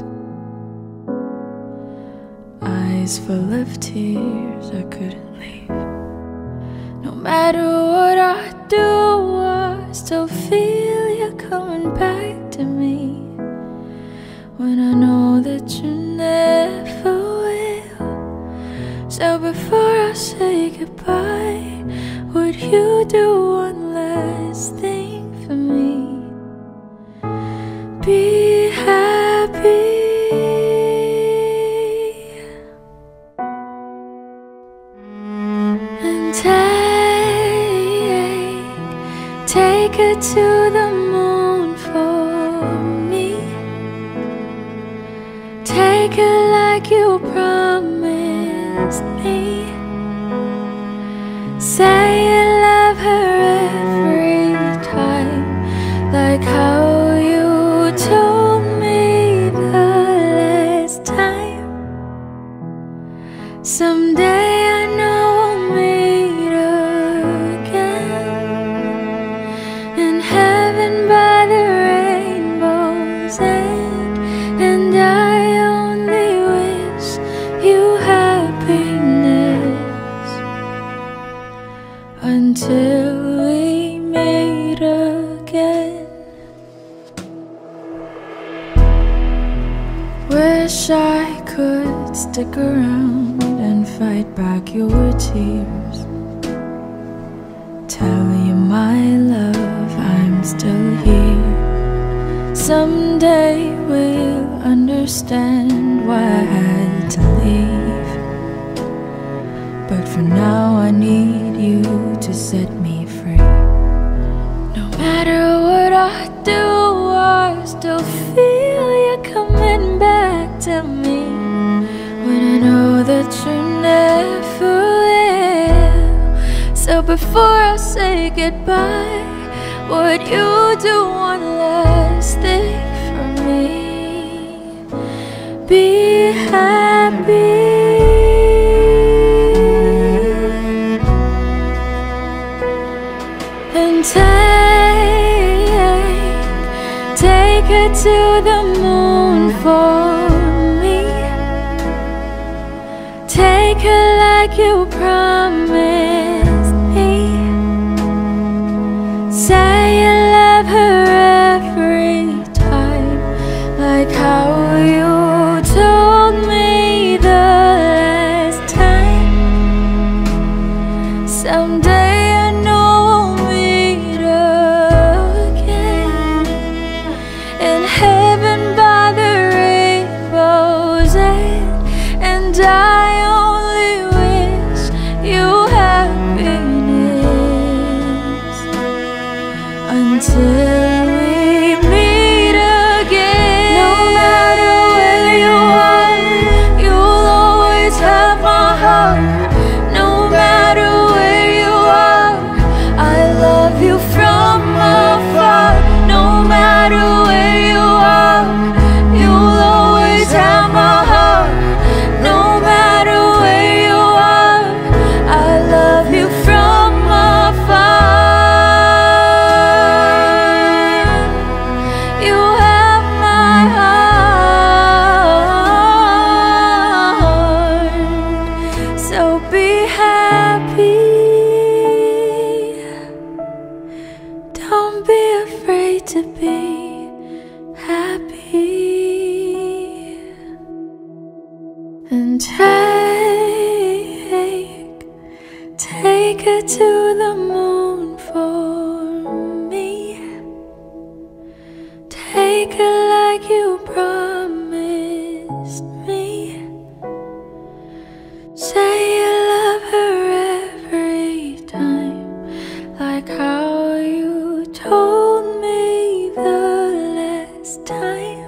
eyes full of tears, I couldn't leave. No matter what I do, I still feel you coming back to me. When I know
know that you never will. So before I say goodbye, would you do one last thing for me? Be happy and take, take her to the moon for me. Take her like you promised me. Say you love her every time, like how you told me the last time. Someday I know we'll meet again in heaven by the rainbow's end, and I only wish you happiness until we meet again. Wish I could stick around and fight back your tears. Tell you my love, I'm still here. Someday we'll understand why I had to leave. But for now I need you to set me free. No matter what I do, I still feel you coming back to me. When I know that you never will. So before I say goodbye, would you do one last thing for me? Be happy and take, take her to the moon for me. Take her like you promised me. Say you love her every time, like how you told me the last time. Someday I know we'll meet again in heaven by the rainbow's end, and I only wish you happiness until we meet again. No matter where you are, you'll always have my heart. No matter where you are, I love you from afar. No matter where you are, you'll always have my heart. No matter where you are, I love you from afar. You have my heart. So be happy. Don't be afraid to be happy. And take, take her to the moon for me. Take her like you promised me. Say you love her every time, like how you told me the last time.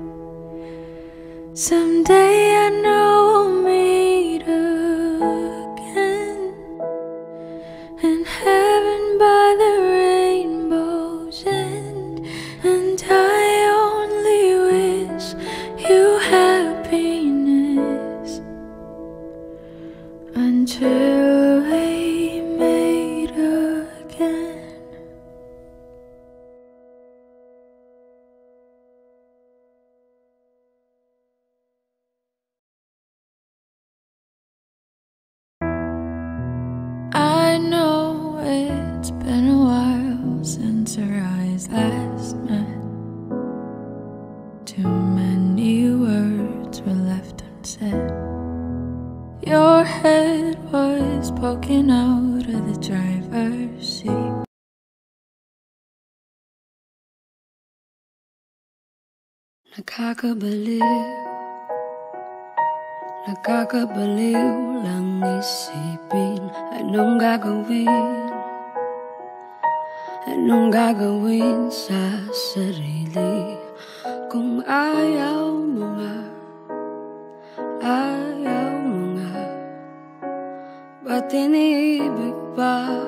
Someday I know we'll meet again in heaven by the rainbow's end, and I only wish you happiness until we meet again. I know it's been a while since our eyes last met. Too many words walking out of the driver's seat.
Nakakabaliw, nakakabaliw lang isipin. Anong gagawin, anong gagawin sa sarili kung ayaw mo nga, ayaw mo nga. Ba't iniibig pa,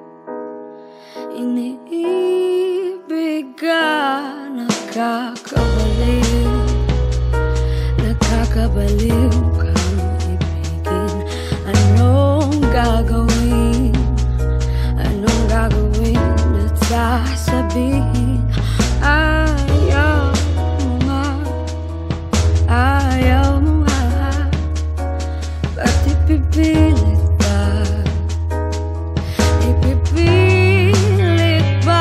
iniibig ka? Nakakabaliw, nakakabaliw kang ibigin. Anong gagawin, anong gagawin at sasabihin? Ayaw mo nga, ayaw mo nga. Ba't ipipilit pa, ipipilit pa?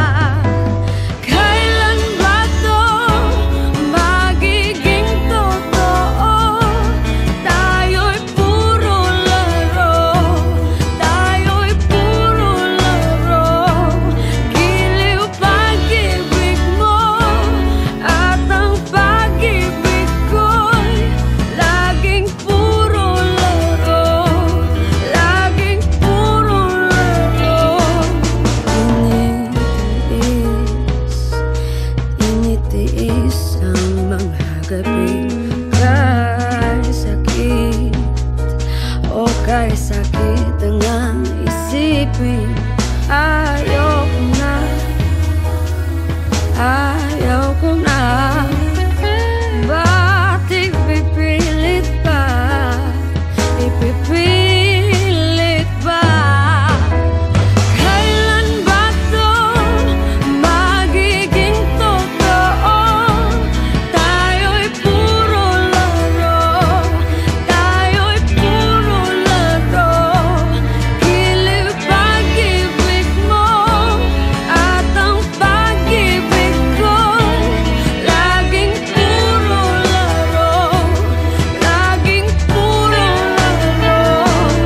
Kailan ba to magiging totoo? Tayo'y puro laro, tayo'y puro laro. Giliw pag-ibig mo at ang pag-ibig ko'y laging puro laro, laging puro laro. Initiis, initiis ang mga gabi kay sakit, o kay sakit ang isipin. Ayaw ko na, ayaw ko na. Ba't ipipilit pa, ipipilit pa? Kailan ba to magiging totoo? Tayo'y puro laro, tayo'y puro laro. Giliw pag-ibig mo at ang pag-ibig ko'y laging puro laro, laging puro laro.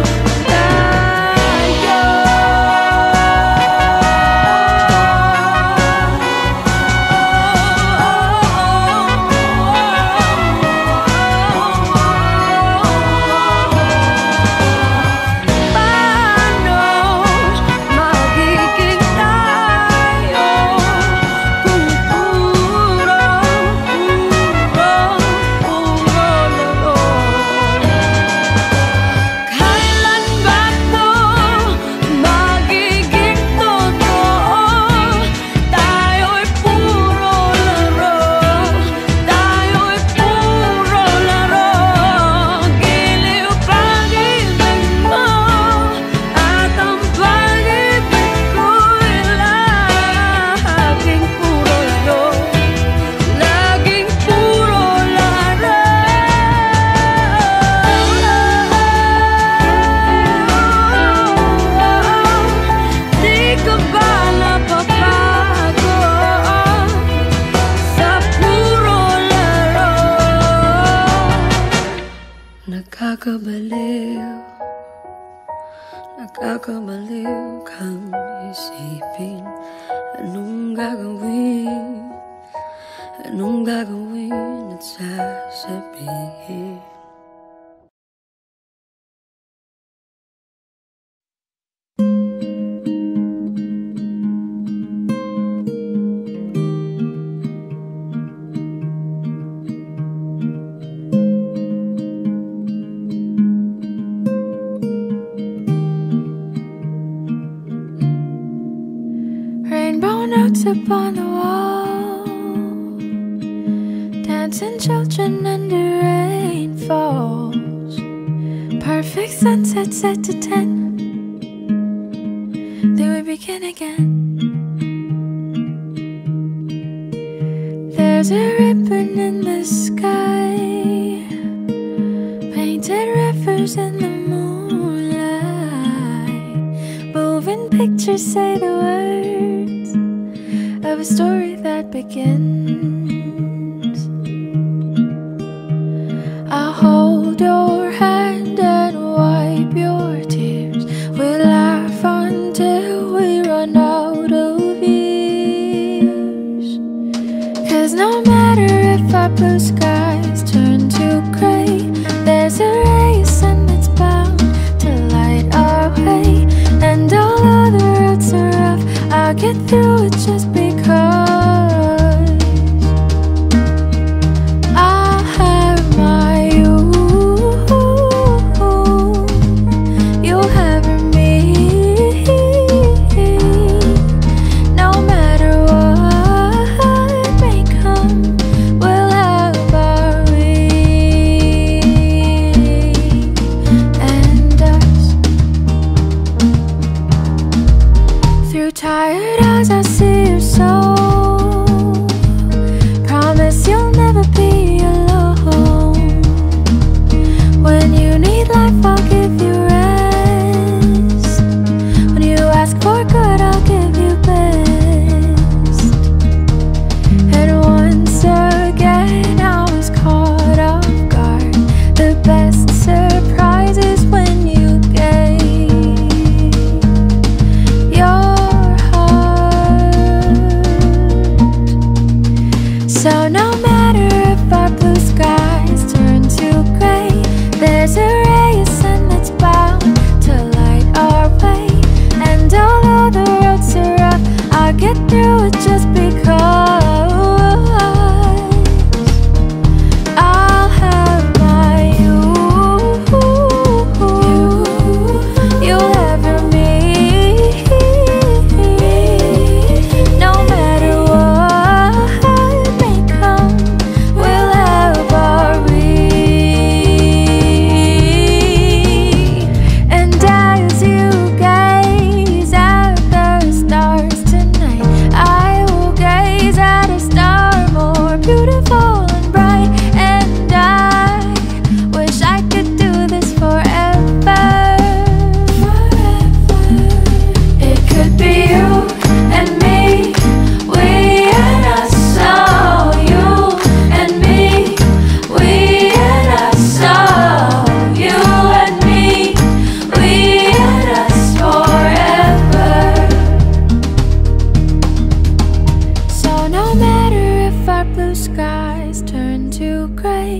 Paano magiging tayo kung puro, puro, puro laro? Kailan ba to magiging totoo? Tayo'y puro laro, tayo'y puro laro. Giliw pag-ibig mo at ang pag-ibig ko'y laging puro laro, laging puro laro. Di ka ba napapago sa puro laro? Nakakabaliw, nakakabaliw kang isipin. Anong gagawin, anong gagawin at sasabihin?
Rainbow notes upon the wall, dancing children under rain falls. Perfect sunset set to ten, then we begin again. There's a ribbon in the sky, painted rivers in the moonlight. Moving pictures say the words of a story that begins. I'll hold your hand and wipe your tears.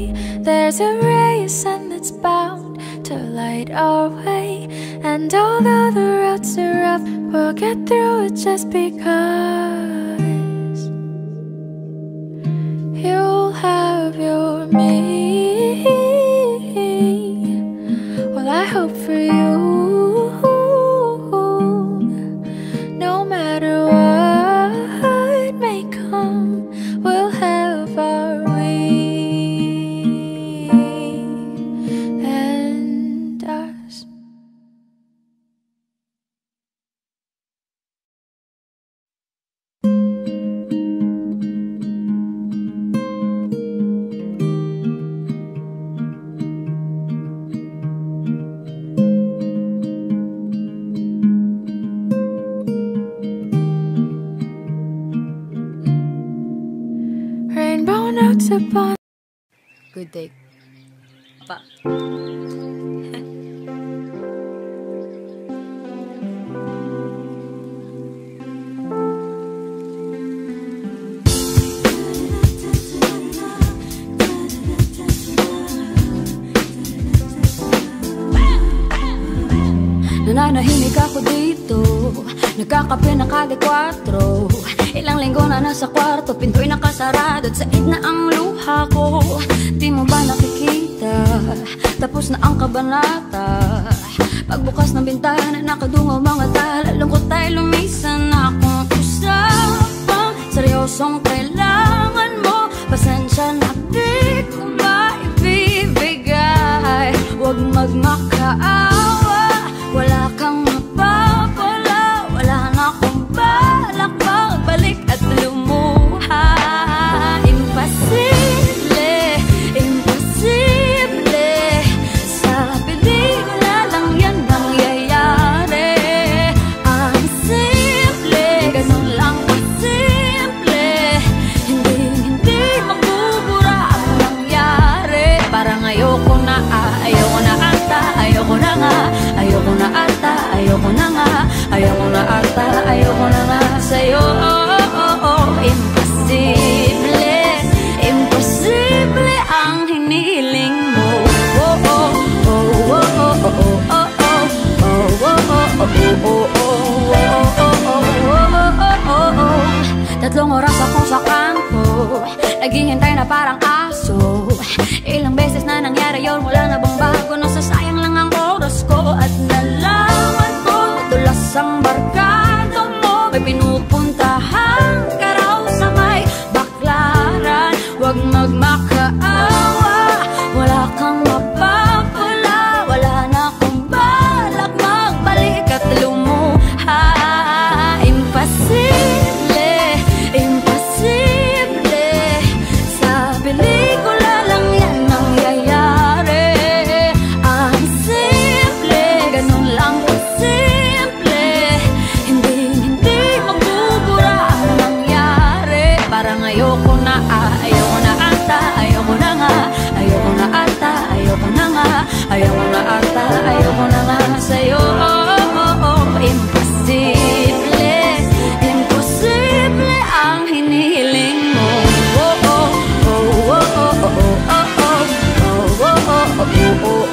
way. There's a ray of sun that's bound to light our way. And although the roads are rough, we'll get through it just because you'll have your me. Well, I hope for you. No matter what may come, we'll have our we and us. Rainbow notes upon.
Good day. Pa.
Nananahimik ako dito, nagkakape na kada kwatro. Ilang linggo na nasa kwarto, pinto'y nakasarado at said na ang luha ko. Di mo ba nakikita, tapos na ang kabanata. Pagbukas ng bintana, nakadungaw mga tala. Lungkot tayo lumisan na akong usapang seryosong kailangan mo. Pasensya na di ko maibibigay. Huwag magmakaawa, wala kang mapapala. Wala na akong balak magbalik at lumuha. Imposible, imposible. Sa pelikula lang yan nangyayari. Ang simple, ganun lang kasimple. Hindi, hindi magbubura ang nangyari. Parang ayoko na, ayoko na ata, ayoko na nga. Ayoko na ata, ayoko na nga. Ayoko na ata, ayoko na nga sa'yo. Oh, oh, oh. Imposible, imposible ang hinihiling mo. Oh, oh, oh, oh, oh, oh, oh, oh, oh, oh, oh, oh. Tatlong oras akong sa kampo, naghihintay na parang aso. Ilang beses na nangyari yun, wala na bang bago? Nasasayang lang ang oras ko at nalaman ko dulas ang barkado mo. May pinupuntahan ka raw sa may baklaran. Huwag magmakaawa, wala kang mapapala. Wala na akong balak magbalik at lumuha. Imposible, imposible. Sa pelikula lang yan nangyayari. Ang simple, ganun lang kasimple. Hindi, hindi magbubura ang nangyari. Parang ayoko na, ayoko na ata, ayoko na nga. Ayoko na ata, ayoko na nga. Ayoko na ata, ayoko na nga sa'yo. Oh, oh, oh. Imposible, imposible ang hinihiling mo. Oh, oh, oh, oh, oh, oh, oh, oh, oh, oh, oh, oh, oh,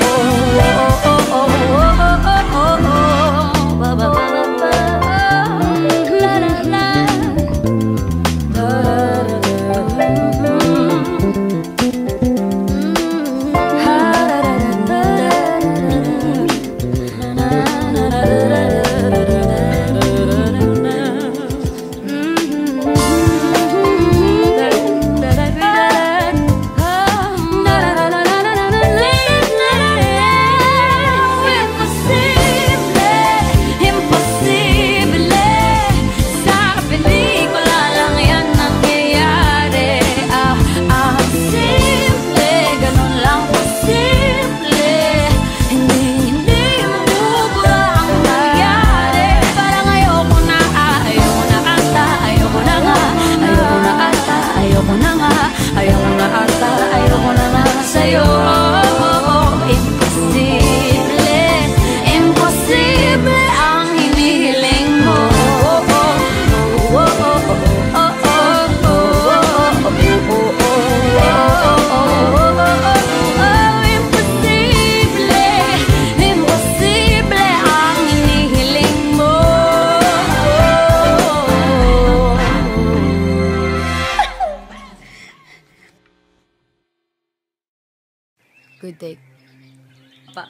Good day pa.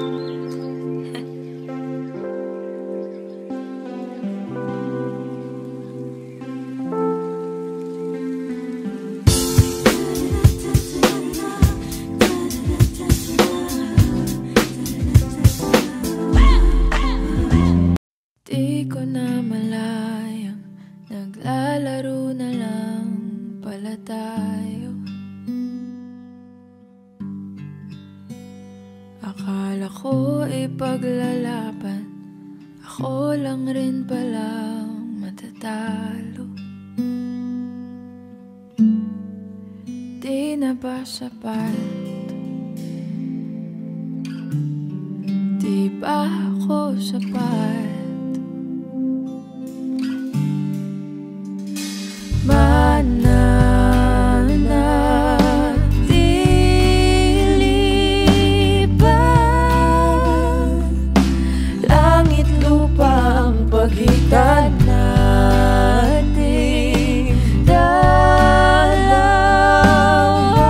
Di ko na malayang naglalaro na lang pala tayo. Akala ko ipaglalaban, ako lang rin palang matatalo. Di na ba sapat? Di ba ako sapat? Mananatili ba? Langit lupa ang pagitan nating dalawa.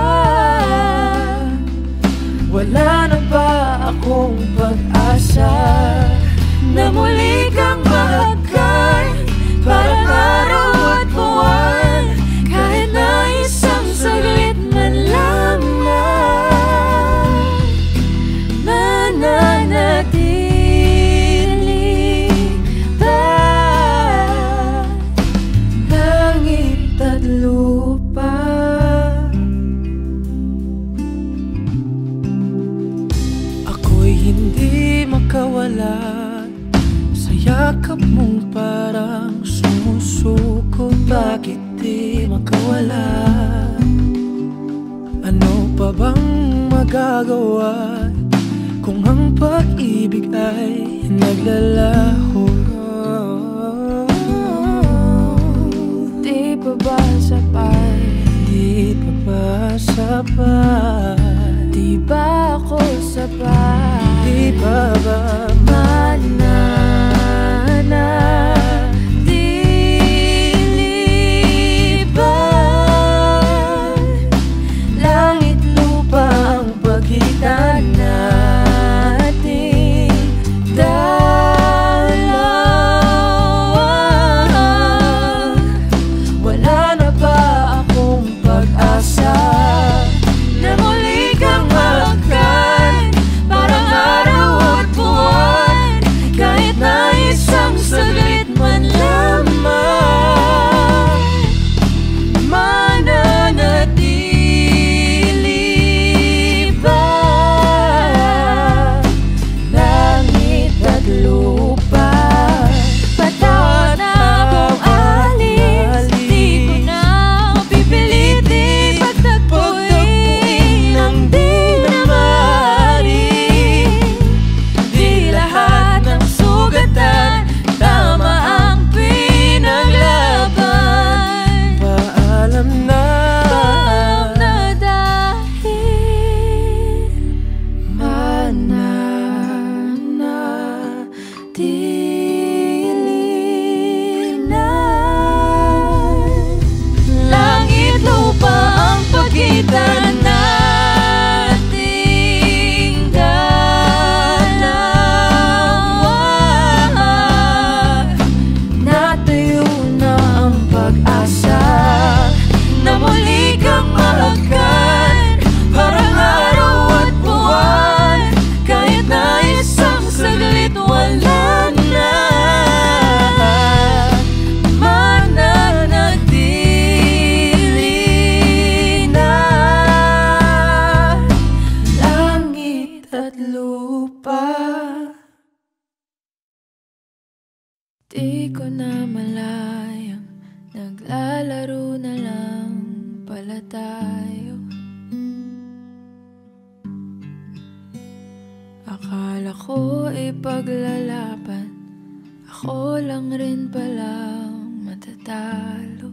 Wala na ba akong pag-asa na muli kang mahagkan? Parang araw at buwan, kahit na isang saglit man lamang. Mananatili ba? Langit at lupa.
Ako'y hindi makawala sa yakap mong parang sumusuko. Bakit di makawala? Ano pa bang magagawa kung ang pag-ibig ay naglalaho?
Di pa ba sapat?
Di pa ba sapat?
Di ba ako sapat?
Di pa ba
mananatili ba? Langit lupa ang pagitan nating dalawa. Wala na ba akong pag-asa na muli kang mahagkan? Parang araw at buwan, kahit na isang saglit man lamang. Mananatili ba? Langit at lupa. Patawad na akong alis, di ko na pipilitin pagtagpuin ang di na maaari. Di lahat ng sugatan tama ang pinaglaban.
paalam na?
Paalam na dahil mananatili na. Langit lupa ang pagitan nating dalawa. Natayo na ang pag-asa na muli kang mahagkan. Parang araw at buwan, kahit na isang saglit wala na. Mananatili na. Langit at lupa. Di ko na malayang naglalaro na lang pala tayo. Akala ko ipaglalaban, ako lang rin palang matatalo.